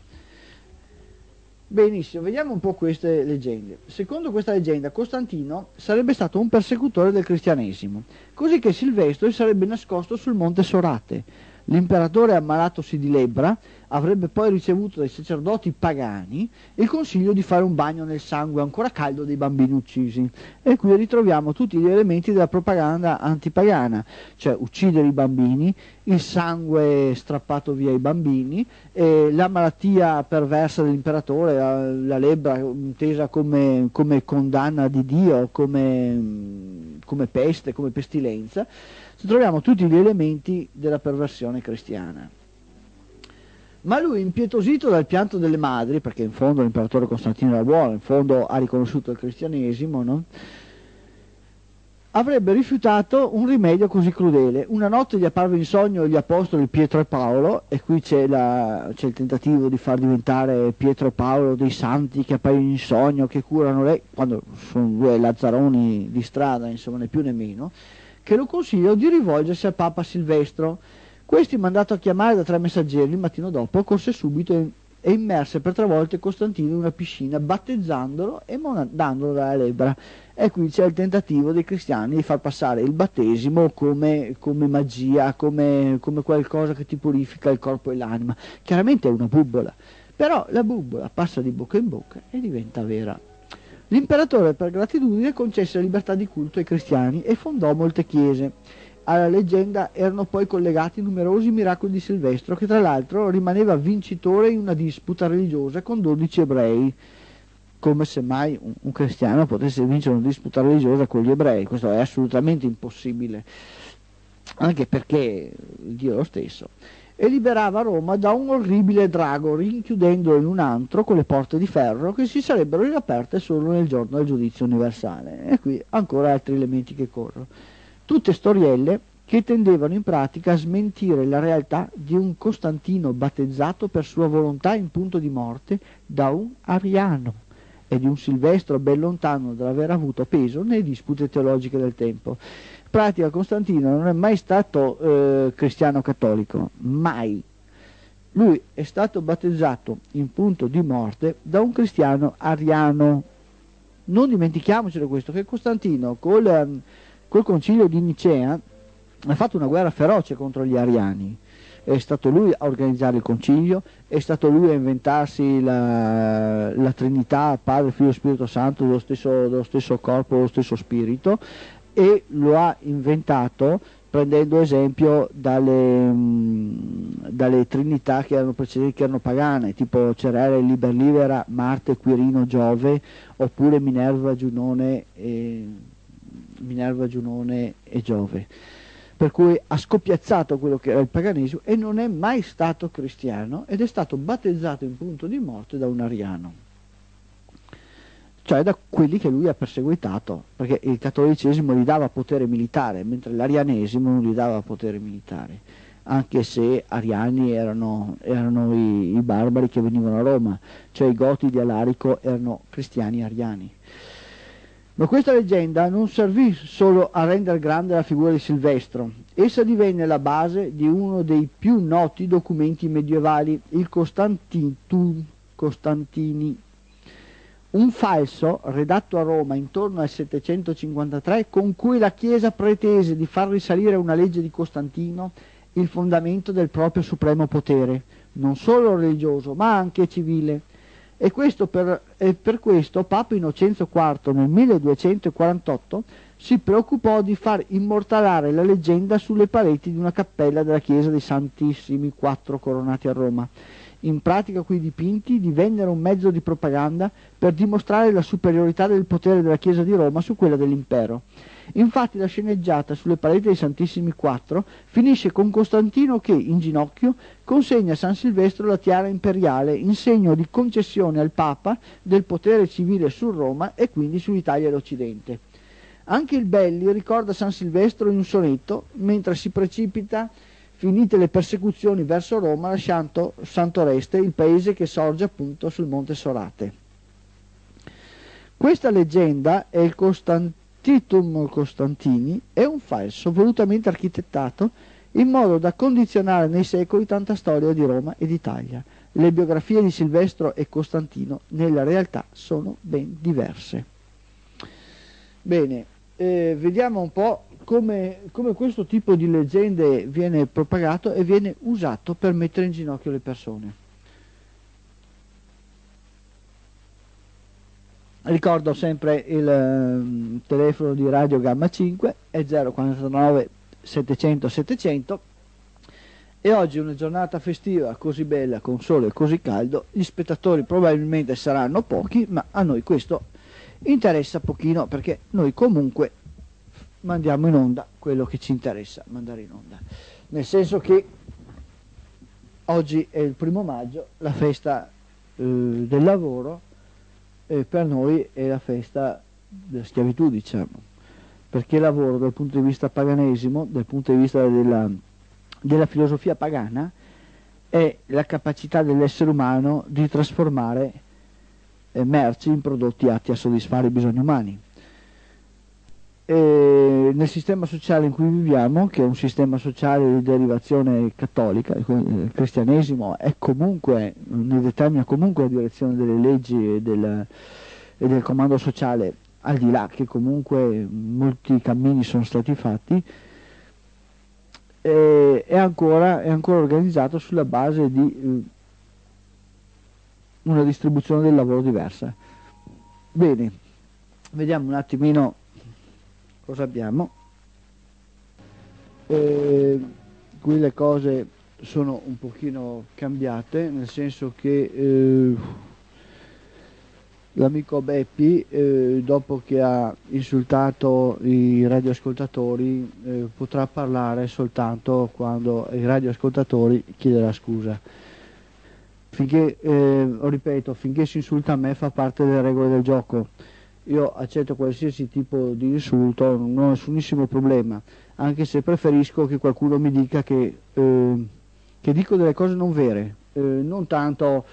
Benissimo, vediamo un po' queste leggende. Secondo questa leggenda Costantino sarebbe stato un persecutore del cristianesimo, così che Silvestro si sarebbe nascosto sul monte Sorate. L'imperatore, ammalatosi di lebbra, avrebbe poi ricevuto dai sacerdoti pagani il consiglio di fare un bagno nel sangue ancora caldo dei bambini uccisi. E qui ritroviamo tutti gli elementi della propaganda antipagana, cioè uccidere i bambini, il sangue strappato via ai bambini, la malattia perversa dell'imperatore, la lebbra intesa come condanna di Dio, come peste, come pestilenza. Troviamo tutti gli elementi della perversione cristiana. Ma lui, impietosito dal pianto delle madri, perché in fondo l'imperatore Costantino era buono, in fondo ha riconosciuto il cristianesimo, no? Avrebbe rifiutato un rimedio così crudele. Una notte gli apparve in sogno gli apostoli Pietro e Paolo, e qui c'è il tentativo di far diventare Pietro e Paolo dei santi che appaiono in sogno, che curano lei, quando sono due lazzaroni di strada, insomma, né più né meno, che lo consigliò di rivolgersi al Papa Silvestro. Questi, mandato a chiamare da 3 messaggeri, il mattino dopo corse subito e immerse per 3 volte Costantino in una piscina, battezzandolo e mandandolo dalla lebbra. E qui c'è il tentativo dei cristiani di far passare il battesimo come magia, come qualcosa che ti purifica il corpo e l'anima. Chiaramente è una bubbola, però la bubbola passa di bocca in bocca e diventa vera. L'imperatore, per gratitudine, concesse la libertà di culto ai cristiani e fondò molte chiese. Alla leggenda erano poi collegati numerosi miracoli di Silvestro, che tra l'altro rimaneva vincitore in una disputa religiosa con 12 ebrei, come se mai un cristiano potesse vincere una disputa religiosa con gli ebrei. Questo è assolutamente impossibile, anche perché Dio è lo stesso. E liberava Roma da un orribile drago, rinchiudendolo in un antro con le porte di ferro che si sarebbero riaperte solo nel giorno del giudizio universale. E qui ancora altri elementi che corrono. Tutte storielle che tendevano in pratica a smentire la realtà di un Costantino battezzato per sua volontà in punto di morte da un ariano e di un Silvestro ben lontano dall'aver avuto peso nelle dispute teologiche del tempo. In pratica Costantino non è mai stato cristiano cattolico, mai. Lui è stato battezzato in punto di morte da un cristiano ariano. Non dimentichiamocelo questo, che Costantino col concilio di Nicea ha fatto una guerra feroce contro gli ariani. È stato lui a organizzare il concilio, è stato lui a inventarsi la Trinità, Padre, Figlio e Spirito Santo, dello stesso corpo, dello stesso spirito, e lo ha inventato prendendo esempio dalle trinità che erano precedenti, che erano pagane, tipo Cerere, Liber Libera, Marte, Quirino, Giove, oppure Minerva, Giunone e Giove. Per cui ha scoppiazzato quello che era il paganesimo e non è mai stato cristiano ed è stato battezzato in punto di morte da un ariano, cioè da quelli che lui ha perseguitato, perché il cattolicesimo gli dava potere militare, mentre l'arianesimo non gli dava potere militare, anche se ariani erano i barbari che venivano a Roma, cioè i Goti di Alarico erano cristiani ariani. Ma questa leggenda non servì solo a rendere grande la figura di Silvestro, essa divenne la base di uno dei più noti documenti medievali, il Costantini, un falso redatto a Roma intorno al 753 con cui la Chiesa pretese di far risalire una legge di Costantino il fondamento del proprio supremo potere, non solo religioso ma anche civile. E per questo Papa Innocenzo IV nel 1248 si preoccupò di far immortalare la leggenda sulle pareti di una cappella della chiesa dei Santissimi Quattro coronati a Roma. In pratica quei dipinti divennero un mezzo di propaganda per dimostrare la superiorità del potere della Chiesa di Roma su quella dell'impero. Infatti la sceneggiata sulle pareti dei Santissimi Quattro finisce con Costantino che, in ginocchio, consegna a San Silvestro la tiara imperiale in segno di concessione al Papa del potere civile su Roma e quindi sull'Italia e l'Occidente. Anche il Belli ricorda San Silvestro in un sonetto, mentre si precipita, finite le persecuzioni verso Roma, lasciando Santoreste, il paese che sorge appunto sul monte Sorate. Questa leggenda è il Constantitum Costantini, è un falso volutamente architettato in modo da condizionare nei secoli tanta storia di Roma e d'Italia. Le biografie di Silvestro e Costantino nella realtà sono ben diverse. Bene, vediamo un po' come questo tipo di leggende viene propagato e viene usato per mettere in ginocchio le persone. Ricordo sempre il telefono di Radio Gamma 5, è 049 700 700, e oggi è una giornata festiva così bella, con sole così caldo, gli spettatori probabilmente saranno pochi, ma a noi questo interessa pochino, perché noi comunque mandiamo in onda quello che ci interessa mandare in onda, nel senso che oggi è il 1° maggio, la festa del lavoro, e per noi è la festa della schiavitù, diciamo, perché lavoro dal punto di vista paganesimo, dal punto di vista della filosofia pagana, è la capacità dell'essere umano di trasformare merci in prodotti atti a soddisfare i bisogni umani. E nel sistema sociale in cui viviamo, che è un sistema sociale di derivazione cattolica, il cristianesimo è comunque, ne determina comunque la direzione delle leggi e del comando sociale, al di là che comunque molti cammini sono stati fatti, è ancora organizzato sulla base di una distribuzione del lavoro diversa. Bene, vediamo un attimino cosa abbiamo. Qui le cose sono un pochino cambiate, nel senso che l'amico Beppi, dopo che ha insultato i radioascoltatori, potrà parlare soltanto quando i radioascoltatori chiederà scusa. Finché, ripeto, finché si insulta a me fa parte delle regole del gioco. Io accetto qualsiasi tipo di insulto, non ho nessunissimo problema, anche se preferisco che qualcuno mi dica che dico delle cose non vere, non tanto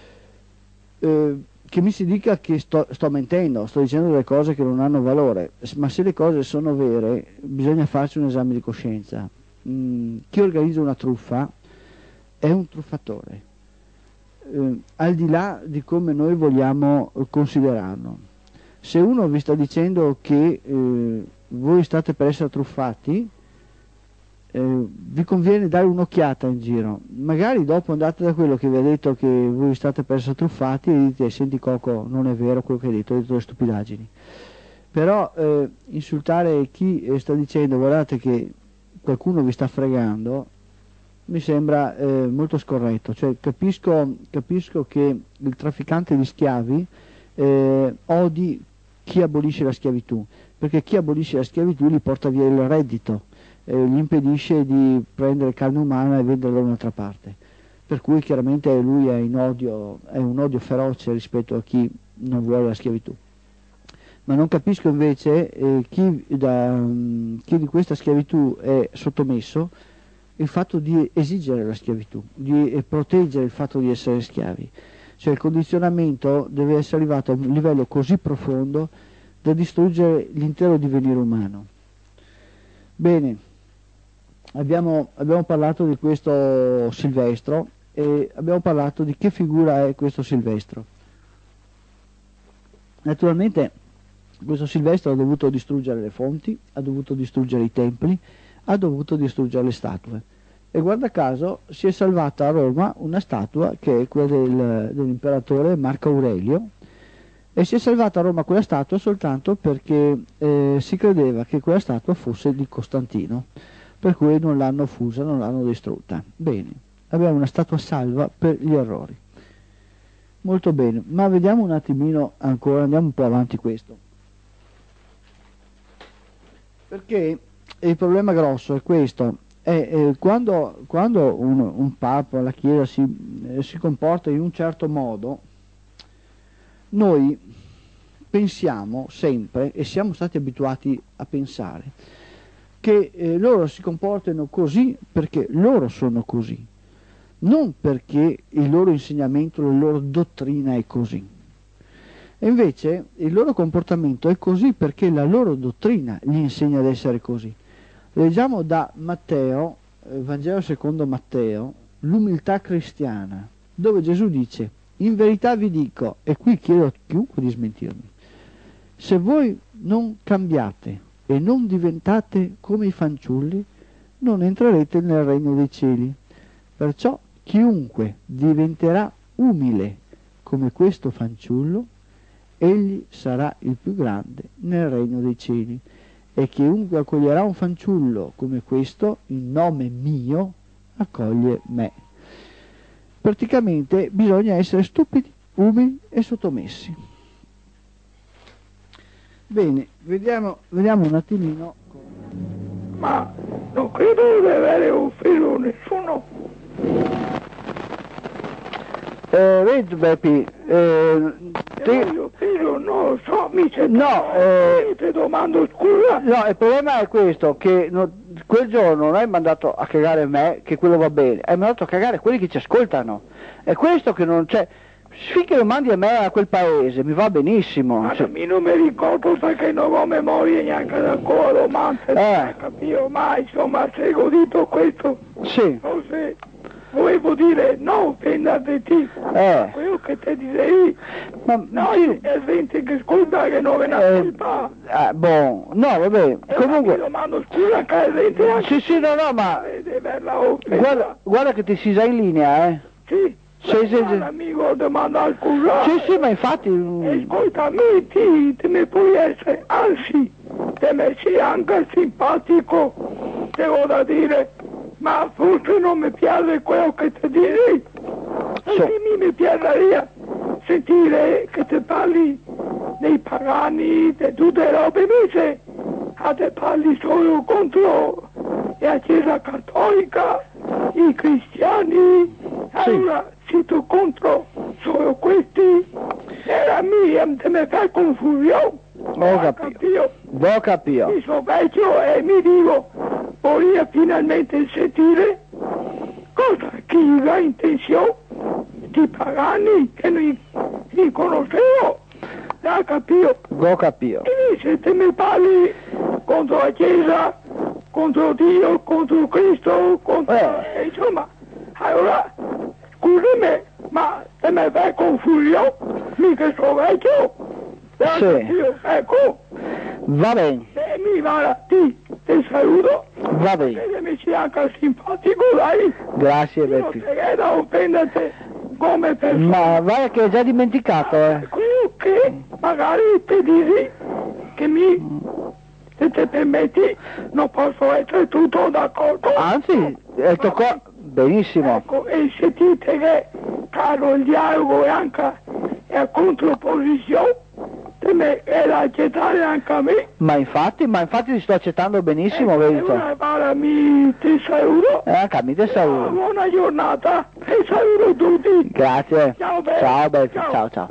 che mi si dica che sto mentendo, sto dicendo delle cose che non hanno valore, ma se le cose sono vere bisogna farci un esame di coscienza. Chi organizza una truffa è un truffatore, al di là di come noi vogliamo considerarlo. Se uno vi sta dicendo che voi state per essere truffati, vi conviene dare un'occhiata in giro. Magari dopo andate da quello che vi ha detto che voi state per essere truffati e dite: senti Coco, non è vero quello che hai detto delle stupidaggini. Però insultare chi sta dicendo guardate che qualcuno vi sta fregando mi sembra molto scorretto. Cioè, capisco che il trafficante di schiavi odi chi abolisce la schiavitù, perché chi abolisce la schiavitù gli porta via il reddito, gli impedisce di prendere carne umana e venderla da un'altra parte. Per cui chiaramente lui è un odio feroce rispetto a chi non vuole la schiavitù. Ma non capisco invece chi di questa schiavitù è sottomesso il fatto di esigere la schiavitù, di proteggere il fatto di essere schiavi. Cioè il condizionamento deve essere arrivato a un livello così profondo da distruggere l'intero divenire umano. Bene, abbiamo parlato di questo Silvestro e abbiamo parlato di che figura è questo Silvestro. Naturalmente questo Silvestro ha dovuto distruggere le fonti, ha dovuto distruggere i templi, ha dovuto distruggere le statue. E guarda caso si è salvata a Roma una statua che è quella dell'imperatore Marco Aurelio, e si è salvata a Roma quella statua soltanto perché si credeva che quella statua fosse di Costantino, per cui non l'hanno fusa, non l'hanno distrutta. Bene, abbiamo una statua salva per gli errori. Molto bene, ma vediamo un attimino ancora, andiamo un po' avanti questo. Perché il problema grosso è questo, quando un Papa, la Chiesa si comporta in un certo modo, noi pensiamo sempre, e siamo stati abituati a pensare, che loro si comportano così perché loro sono così, non perché il loro insegnamento, la loro dottrina è così. E invece il loro comportamento è così perché la loro dottrina gli insegna ad essere così. Leggiamo da Matteo, Vangelo secondo Matteo, l'umiltà cristiana, dove Gesù dice: in verità vi dico, e qui chiedo a chiunque di smentirmi, se voi non cambiate e non diventate come i fanciulli, non entrerete nel regno dei cieli. Perciò chiunque diventerà umile come questo fanciullo, egli sarà il più grande nel regno dei cieli. E chiunque accoglierà un fanciullo come questo, in nome mio, accoglie me. Praticamente bisogna essere stupidi, umili e sottomessi. Bene, vediamo un attimino. Ma non credo di avere offeso nessuno. Vedi Beppi, Io non lo so, mi sento. No, ti domando scusa. no, il problema è questo, che quel giorno non hai mandato a cagare me, che quello va bene, hai mandato a cagare quelli che ci ascoltano. È questo che non c'è. Finché lo mandi a me a quel paese, mi va benissimo. Ma non mi ricordo, sai che non ho memoria neanche da quella domanda, capito? Ma insomma, se hai godito questo, sì. Così. Volevo dire, no, offendati, quello che ti dicevi, ma no, sì. è gente che ascolta che non ve ne ascolta. Boh, no, vabbè, comunque. Mi domando scusa che è gente anche. Sì, no, ma. Guarda, guarda che ti si sa in linea, Sì. L'amico domanda scusa. Sì, ma infatti. Ascoltami, te ne puoi essere, anzi, te ne sei anche simpatico, devo da dire. Ma forse non mi piace quello che ti dici, perché mi piacerebbe sentire che ti parli dei pagani, di tutte le robe, invece te parli solo contro la Chiesa Cattolica, i cristiani, allora se tu contro solo questi, era mia, te mi fai confusione. Ho capito. Mi sono vecchio e mi dico, voglio finalmente sentire cosa chi ha intenzione di pagani che non conoscevo. L'ha capito? Ho capito. E se te mi parli contro la Chiesa, contro Dio, contro Cristo, contro... insomma, allora, scusami, ma te mi fai confusione? Mica sono vecchio. Sì. Ecco. Va bene. Mi va, ti saluto. Va bene. Mi sia anche simpatico, dai. Grazie, Beppi. Non te da offendere come persona. Ma guarda che hai già dimenticato, Quello che magari ti dici se ti permetti, non posso essere tutto d'accordo. Anzi, benissimo. Ecco, e sentite che, caro, il dialogo è anche è controposizione, è da accettare anche a me. Ma infatti ti sto accettando benissimo, vedi? Mi ti saluto. Anche a me ti saluto. Buona giornata e saluto tutti. Grazie. Ciao Beppi. Ciao Beppi, ciao.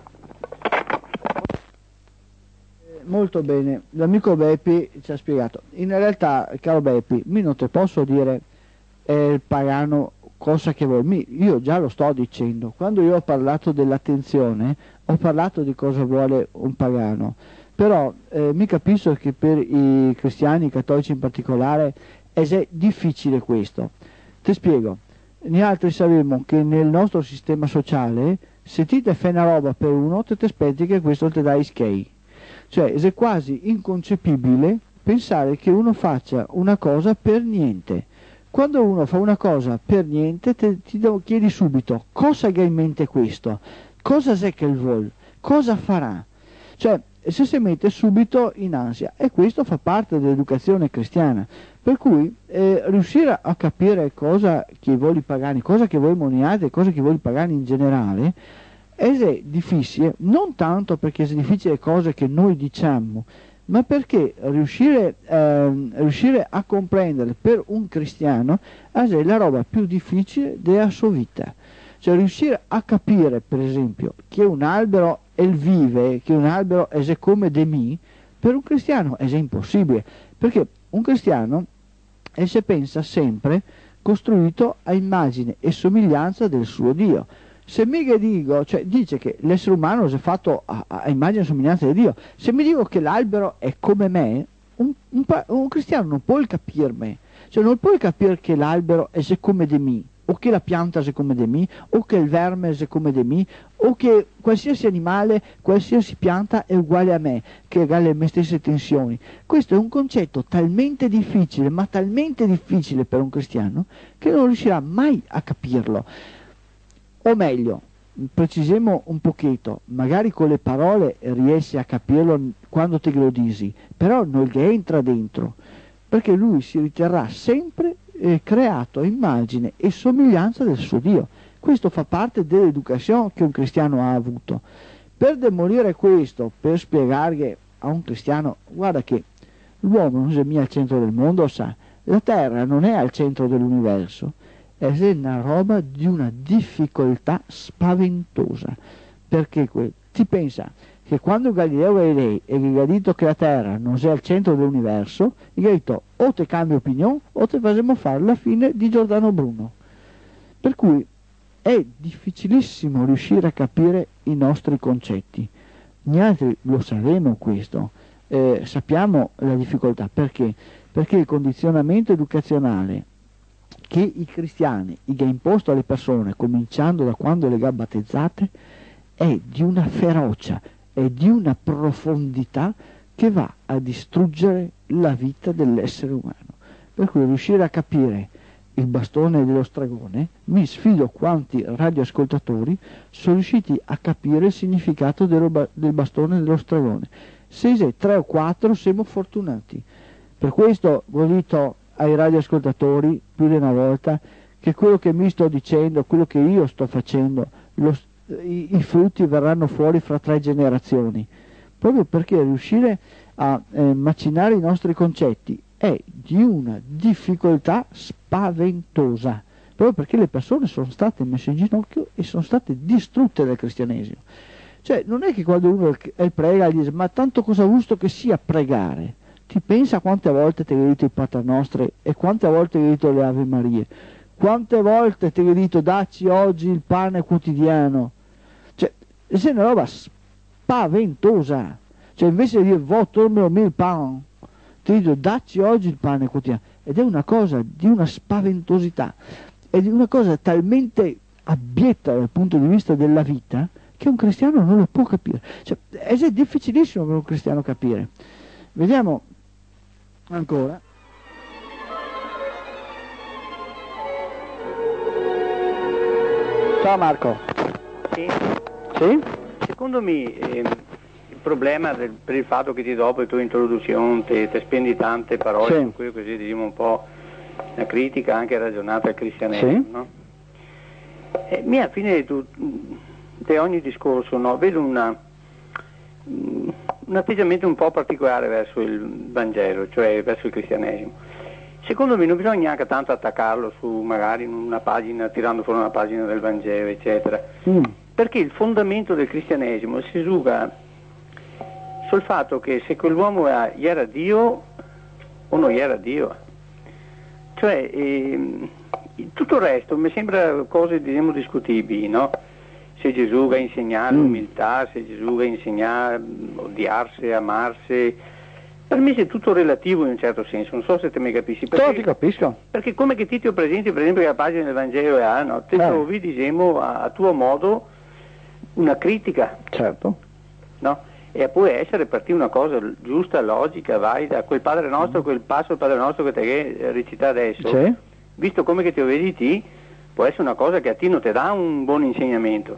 Molto bene, l'amico Beppi ci ha spiegato. In realtà, caro Beppi, io non te posso dire il pagano cosa che vuoi. Io già lo sto dicendo. Quando io ho parlato dell'attenzione, ho parlato di cosa vuole un pagano. Però mi capisco che per i cristiani, i cattolici in particolare, è difficile questo. Ti spiego. Noi altri sappiamo che nel nostro sistema sociale, se ti fai una roba per uno, te aspetti che questo te dà ischei. Cioè, è quasi inconcepibile pensare che uno faccia una cosa per niente. Quando uno fa una cosa per niente, ti chiedi subito cosa ha in mente questo, cosa è che vuole, cosa farà. Cioè, se si mette subito in ansia, e questo fa parte dell'educazione cristiana. Per cui riuscire a capire cosa che voi pagani, cosa che voi moniate, cosa che voi pagani in generale, è difficile, non tanto perché è difficile cose che noi diciamo, ma perché riuscire a comprendere per un cristiano è la roba più difficile della sua vita. Cioè riuscire a capire, per esempio, che un albero è il vive, che un albero è come de me, per un cristiano è impossibile, perché un cristiano si pensa sempre costruito a immagine e somiglianza del suo Dio. Se mica dico, cioè dice che l'essere umano è fatto a immagine e somiglianza di Dio, se mi dico che l'albero è come me, un cristiano non può capirmi, cioè non può capire che l'albero è come di me, o che la pianta è come di me, o che il verme è come di me, o che qualsiasi animale, qualsiasi pianta è uguale a me, che ha le mie stesse tensioni. Questo è un concetto talmente difficile, ma talmente difficile per un cristiano, che non riuscirà mai a capirlo. O meglio, precisiamo un pochetto, magari con le parole riesci a capirlo quando te lo dici, però non gli entra dentro, perché lui si riterrà sempre creato a immagine e somiglianza del suo Dio. Questo fa parte dell'educazione che un cristiano ha avuto. Per demolire questo, per spiegare a un cristiano, guarda che l'uomo non è mica al centro del mondo, sa, la terra non è al centro dell'universo, è una roba di una difficoltà spaventosa, perché ti pensa che quando Galileo Galilei gli ha detto che la Terra non è al centro dell'universo, gli ha detto o te cambia opinione o te facciamo fare la fine di Giordano Bruno. Per cui è difficilissimo riuscire a capire i nostri concetti. Noi altri lo saremo questo, sappiamo la difficoltà, perché? Perché il condizionamento educazionale che i cristiani gli ha imposto alle persone, cominciando da quando le ha battezzate, è di una ferocia, è di una profondità che va a distruggere la vita dell'essere umano. Per cui riuscire a capire il bastone dello stregone, mi sfido quanti radioascoltatori sono riusciti a capire il significato del bastone dello stregone. Se 3 o 4 siamo fortunati. Per questo ho detto ai radioascoltatori più di una volta che quello che mi sto dicendo, quello che io sto facendo, i frutti verranno fuori fra 3 generazioni, proprio perché riuscire a macinare i nostri concetti è di una difficoltà spaventosa, proprio perché le persone sono state messe in ginocchio e sono state distrutte dal cristianesimo. Cioè non è che quando uno prega gli dice ma tanto cosa gusto che sia pregare. Ti pensa quante volte ti hai detto il Paternoster e quante volte ti hai detto le Ave Marie, quante volte ti hai detto dacci oggi il pane quotidiano. Cioè è una roba spaventosa. Cioè invece di dire votormelo mille pan, ti dico dacci oggi il pane quotidiano, ed è una cosa di una spaventosità, è di una cosa talmente abietta dal punto di vista della vita che un cristiano non lo può capire. Cioè è difficilissimo per un cristiano capire. Vediamo ancora. Ciao Marco. Sì. Sì? Secondo me problema per il fatto che dopo la tua introduzione ti spendi tante parole Sì. su quello così diciamo un po' una critica anche ragionata al cristianesimo, Sì. no? E mi alla fine di ogni discorso, no, vedo un atteggiamento un po' particolare verso il Vangelo, cioè verso il cristianesimo. Secondo me non bisogna neanche tanto attaccarlo su magari una pagina, tirando fuori una pagina del Vangelo, eccetera. Perché il fondamento del cristianesimo si esuga sul fatto che se quell'uomo era Dio o non era Dio. Cioè, tutto il resto mi sembra cose, diciamo, discutibili, no? Se Gesù ha insegnato l'umiltà, se Gesù ha insegnato odiarsi, amarsi, per me è tutto relativo in un certo senso, non so se te mi capisci. Però ti capisco. Perché come che ti presenti, per esempio, la pagina del Vangelo no? Te trovi, diciamo, a tuo modo una critica. Certo. No? E può essere per te una cosa giusta, logica, vai da quel Padre Nostro, quel passo del Padre Nostro che te recita adesso, Sì. visto come che ti lo vedi ti, può essere una cosa che a te non ti dà un buon insegnamento.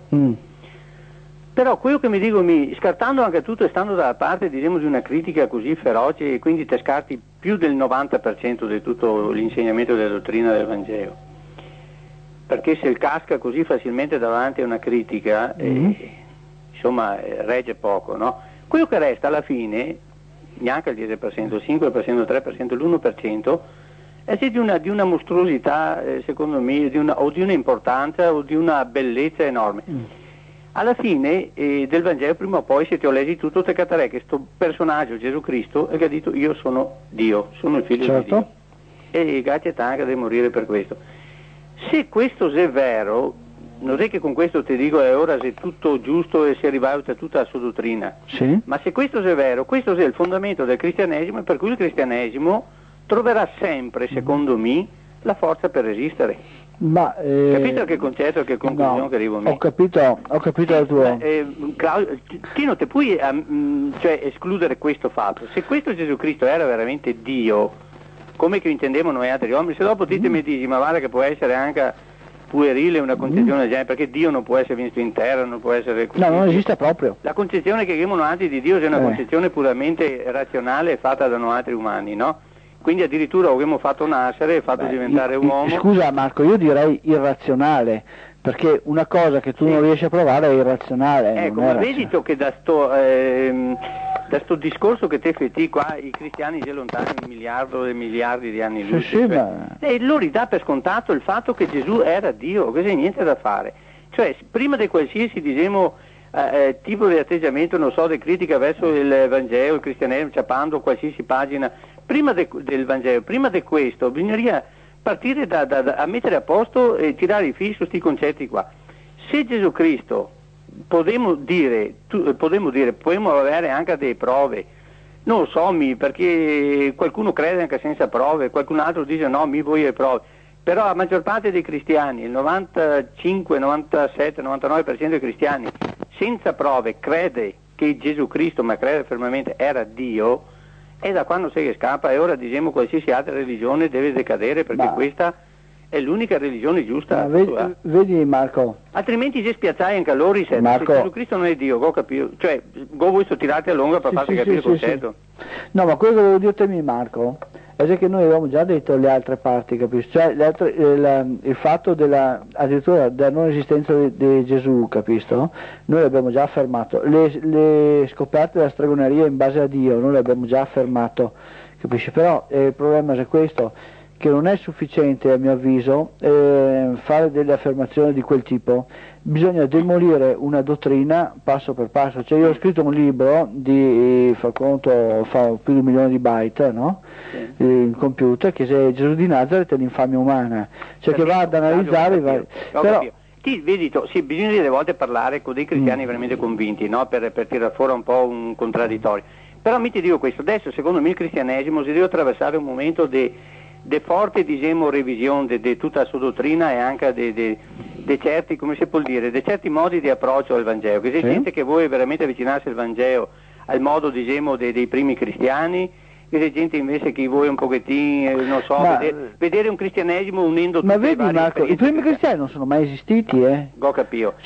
Però quello che mi dico, scartando anche tutto e stando dalla parte, diciamo, di una critica così feroce, e quindi te scarti più del 90% di tutto l'insegnamento della dottrina del Vangelo, perché se casca così facilmente davanti a una critica, insomma, regge poco, no? Quello che resta alla fine, neanche il 10%, il 5%, il 3%, l'1%, è di una mostruosità, secondo me, o di una importanza o di una bellezza enorme. Alla fine del Vangelo, prima o poi, se ti ho lessi tutto, te capirei che questo personaggio, Gesù Cristo, è che ha detto io sono Dio, sono il figlio di Dio. E grazie tanto di morire per questo. Se questo è vero, non è che con questo ti dico ora se è tutto giusto e si rivaluta tutta la sua dottrina, sì. Ma se questo è vero, questo è il fondamento del cristianesimo, e per cui il cristianesimo troverà sempre, secondo me, la forza per resistere. Ma, capito che concetto, che conclusione che arrivo a me? Ho capito il tuo... Claudio, ti non ti puoi cioè, escludere questo fatto. Se questo Gesù Cristo era veramente Dio, come che intendiamo noi altri uomini, se dopo ti mi dici, ma guarda che può essere anche puerile una concezione del genere, perché Dio non può essere visto in terra, non può essere... No, non esiste proprio. La concezione che abbiamo noi di Dio è una concezione puramente razionale fatta da noi altri umani, no? Quindi addirittura abbiamo fatto nascere e fatto diventare uomo. Scusa Marco, io direi irrazionale, perché una cosa che tu non riesci a provare è irrazionale. Ecco, ma vedi tu che da sto discorso che te fai qua, i cristiani si lontani un miliardo e miliardi di anni luce. E lo ridà per scontato il fatto che Gesù era Dio, che c'è niente da fare. Cioè, prima di qualsiasi, diciamo, tipo di atteggiamento, non so, di critica verso il Vangelo, il cristianesimo, ciapando qualsiasi pagina, prima del Vangelo, prima di questo, bisogneria partire a mettere a posto e tirare i fili su questi concetti qua. Se Gesù Cristo, potremmo avere anche delle prove, non lo so, perché qualcuno crede anche senza prove, qualcun altro dice no, mi voglio le prove, però la maggior parte dei cristiani, il 95, 97, 99% dei cristiani, senza prove crede che Gesù Cristo, ma crede fermamente, era Dio, e da quando sei che scappa, e ora diciamo qualsiasi altra religione deve decadere, perché questa è l'unica religione giusta. Vedi Marco, altrimenti si spiazzai anche loro se Gesù Cristo non è Dio, go capito, cioè go vuoi tirarti a lunga per farti capire il concetto. No, ma quello che volevo dirti Marco è che noi avevamo già detto le altre parti, capisci? Cioè il fatto addirittura della non esistenza di Gesù, capisci? Noi l'abbiamo già affermato, le scoperte della stregoneria in base a Dio noi l'abbiamo già affermato, capisci? Però il problema è questo, che non è sufficiente a mio avviso fare delle affermazioni di quel tipo, bisogna demolire una dottrina passo per passo. Cioè io ho scritto un libro fa più di 1 milione di byte, no? Il computer, che se Gesù di Nazareth è l'infamia umana, cioè che va ad analizzare però vedi, sì, bisogna delle volte parlare con dei cristiani veramente convinti, no? per tirare fuori un po' un contraddittorio. Però mi ti dico questo, adesso secondo me il cristianesimo si deve attraversare un momento di forte, diciamo, revisione di tutta la sua dottrina e anche di certi, come si può dire, di certi modi di approccio al Vangelo, che c'è gente che vuole veramente avvicinarsi al Vangelo al modo, diciamo, dei primi cristiani, che c'è gente invece che vuole un pochettino, non so, vedere un cristianesimo unendo tutti. Ma vedi Marco, i primi cristiani non sono mai esistiti, Go capio. Cioè,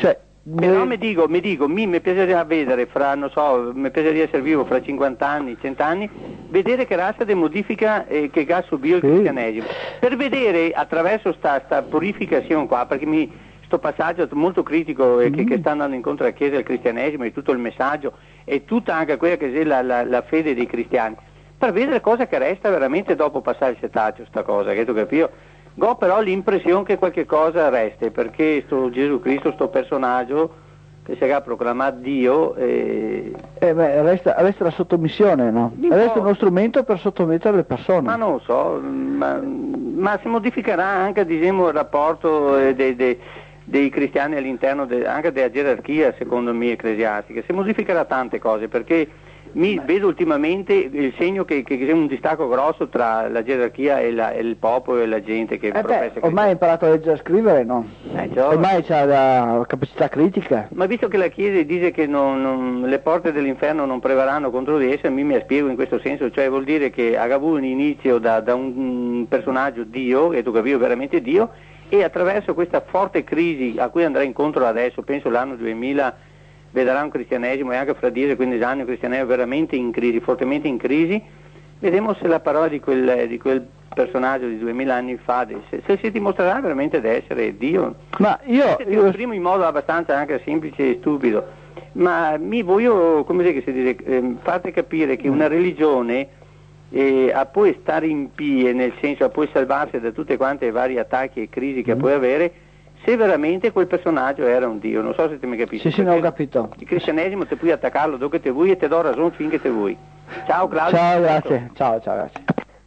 Però mi dico, mi piacerebbe vedere fra, non so, mi piacerebbe essere vivo fra 50 anni, 100 anni, vedere che razza di modifica che ha subito il cristianesimo. Per vedere attraverso sta purificazione qua, perché sto passaggio molto critico che sta andando incontro alla Chiesa e al cristianesimo e tutto il messaggio e tutta anche quella che è la fede dei cristiani, per vedere cosa che resta veramente dopo passare il setaccio, sta cosa, che tu capisci? Ho però l'impressione che qualche cosa resti, perché sto Gesù Cristo, sto personaggio che si è proclamato Dio resta la sottomissione, no? Resta uno strumento per sottomettere le persone. Ma non lo so, ma si modificherà anche, diciamo, il rapporto dei cristiani all'interno anche della gerarchia, secondo me, ecclesiastica. Si modificherà tante cose, perché mi vedo ultimamente il segno che c'è un distacco grosso tra la gerarchia e il popolo e la gente che professa. Ormai hai imparato a leggere e a scrivere, no? Ormai c'ha la capacità critica. Ma visto che la Chiesa dice che le porte dell'inferno non prevarranno contro di esse, mi spiego in questo senso, cioè vuol dire che ha avuto un inizio da un personaggio Dio, che tu capisci veramente Dio, e attraverso questa forte crisi a cui andrà incontro adesso, penso l'anno 2000, vedrà un cristianesimo e anche fra 10-15 anni un cristianesimo veramente in crisi, fortemente in crisi. Vedremo se la parola di quel personaggio di 2000 anni fa se si dimostrerà veramente di essere Dio. Ma io esprimo in modo abbastanza anche semplice e stupido, ma mi voglio, come si dice, farti capire che una religione può stare in pie, nel senso può salvarsi da tutte quante i vari attacchi e crisi che puoi avere, se veramente quel personaggio era un Dio. Non so se ti mi capisci. Sì, ho capito. Il cristianesimo ti puoi attaccarlo dove te vuoi e ti do ragione finché te vuoi. Ciao Claudio. Ciao, grazie. Ciao, grazie.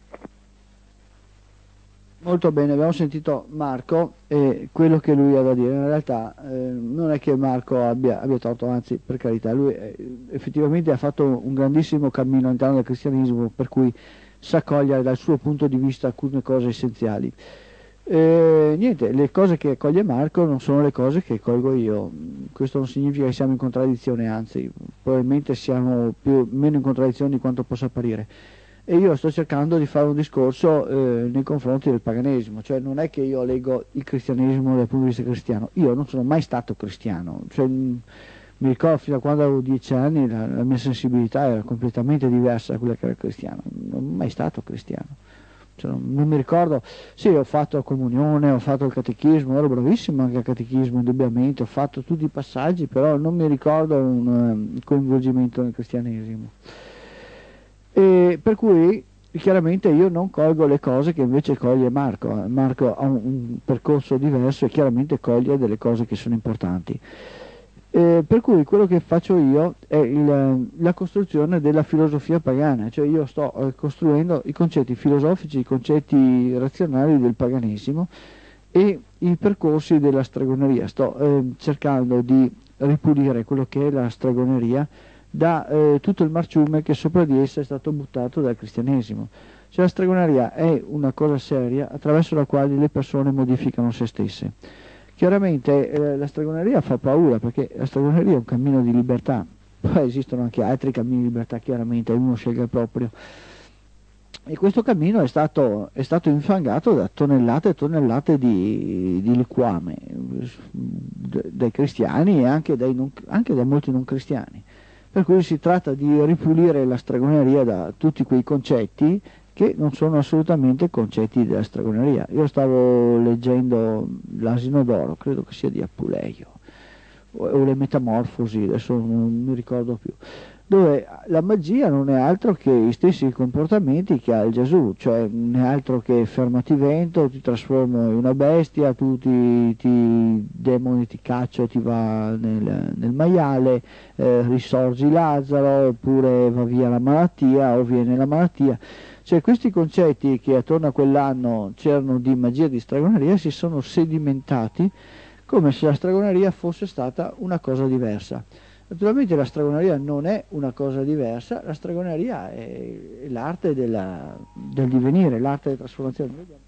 Molto bene, abbiamo sentito Marco e quello che lui ha da dire. In realtà non è che Marco abbia torto, anzi, per carità, lui effettivamente ha fatto un grandissimo cammino all'interno del cristianesimo, per cui sa cogliere dal suo punto di vista alcune cose essenziali. Niente, le cose che coglie Marco non sono le cose che colgo io. Questo non significa che siamo in contraddizione, anzi probabilmente siamo meno in contraddizione di quanto possa apparire, e io sto cercando di fare un discorso nei confronti del paganesimo, cioè non è che io leggo il cristianesimo dal punto di vista cristiano, io non sono mai stato cristiano, cioè, mi ricordo fino a quando avevo 10 anni la mia sensibilità era completamente diversa da quella che era cristiano, non sono mai stato cristiano. Non mi ricordo, sì, ho fatto la comunione, ho fatto il catechismo, ero bravissimo anche al catechismo, indubbiamente, ho fatto tutti i passaggi, però non mi ricordo un coinvolgimento nel cristianesimo. E per cui chiaramente io non colgo le cose che invece coglie Marco. Marco ha un percorso diverso e chiaramente coglie delle cose che sono importanti. Per cui quello che faccio io è la costruzione della filosofia pagana, cioè io sto costruendo i concetti filosofici, i concetti razionali del paganesimo e i percorsi della stregoneria. Sto cercando di ripulire quello che è la stregoneria da tutto il marciume che sopra di essa è stato buttato dal cristianesimo. Cioè la stregoneria è una cosa seria attraverso la quale le persone modificano se stesse. Chiaramente la stregoneria fa paura, perché la stregoneria è un cammino di libertà, poi esistono anche altri cammini di libertà, chiaramente uno sceglie il proprio, e questo cammino è stato infangato da tonnellate e tonnellate di liquame dai cristiani e anche da molti non cristiani, per cui si tratta di ripulire la stregoneria da tutti quei concetti che non sono assolutamente concetti della stregoneria. Io stavo leggendo l'Asino d'Oro, credo che sia di Apuleio, o le Metamorfosi, adesso non mi ricordo più, dove la magia non è altro che gli stessi comportamenti che ha il Gesù, cioè non è altro che fermati vento, ti trasformo in una bestia, tu demoni ti caccio, ti va nel maiale, risorgi Lazzaro, oppure va via la malattia o viene la malattia. Cioè questi concetti che attorno a quell'anno c'erano di magia e di stregoneria si sono sedimentati come se la stregoneria fosse stata una cosa diversa. Naturalmente la stregoneria non è una cosa diversa, la stregoneria è l'arte del divenire, l'arte della trasformazione.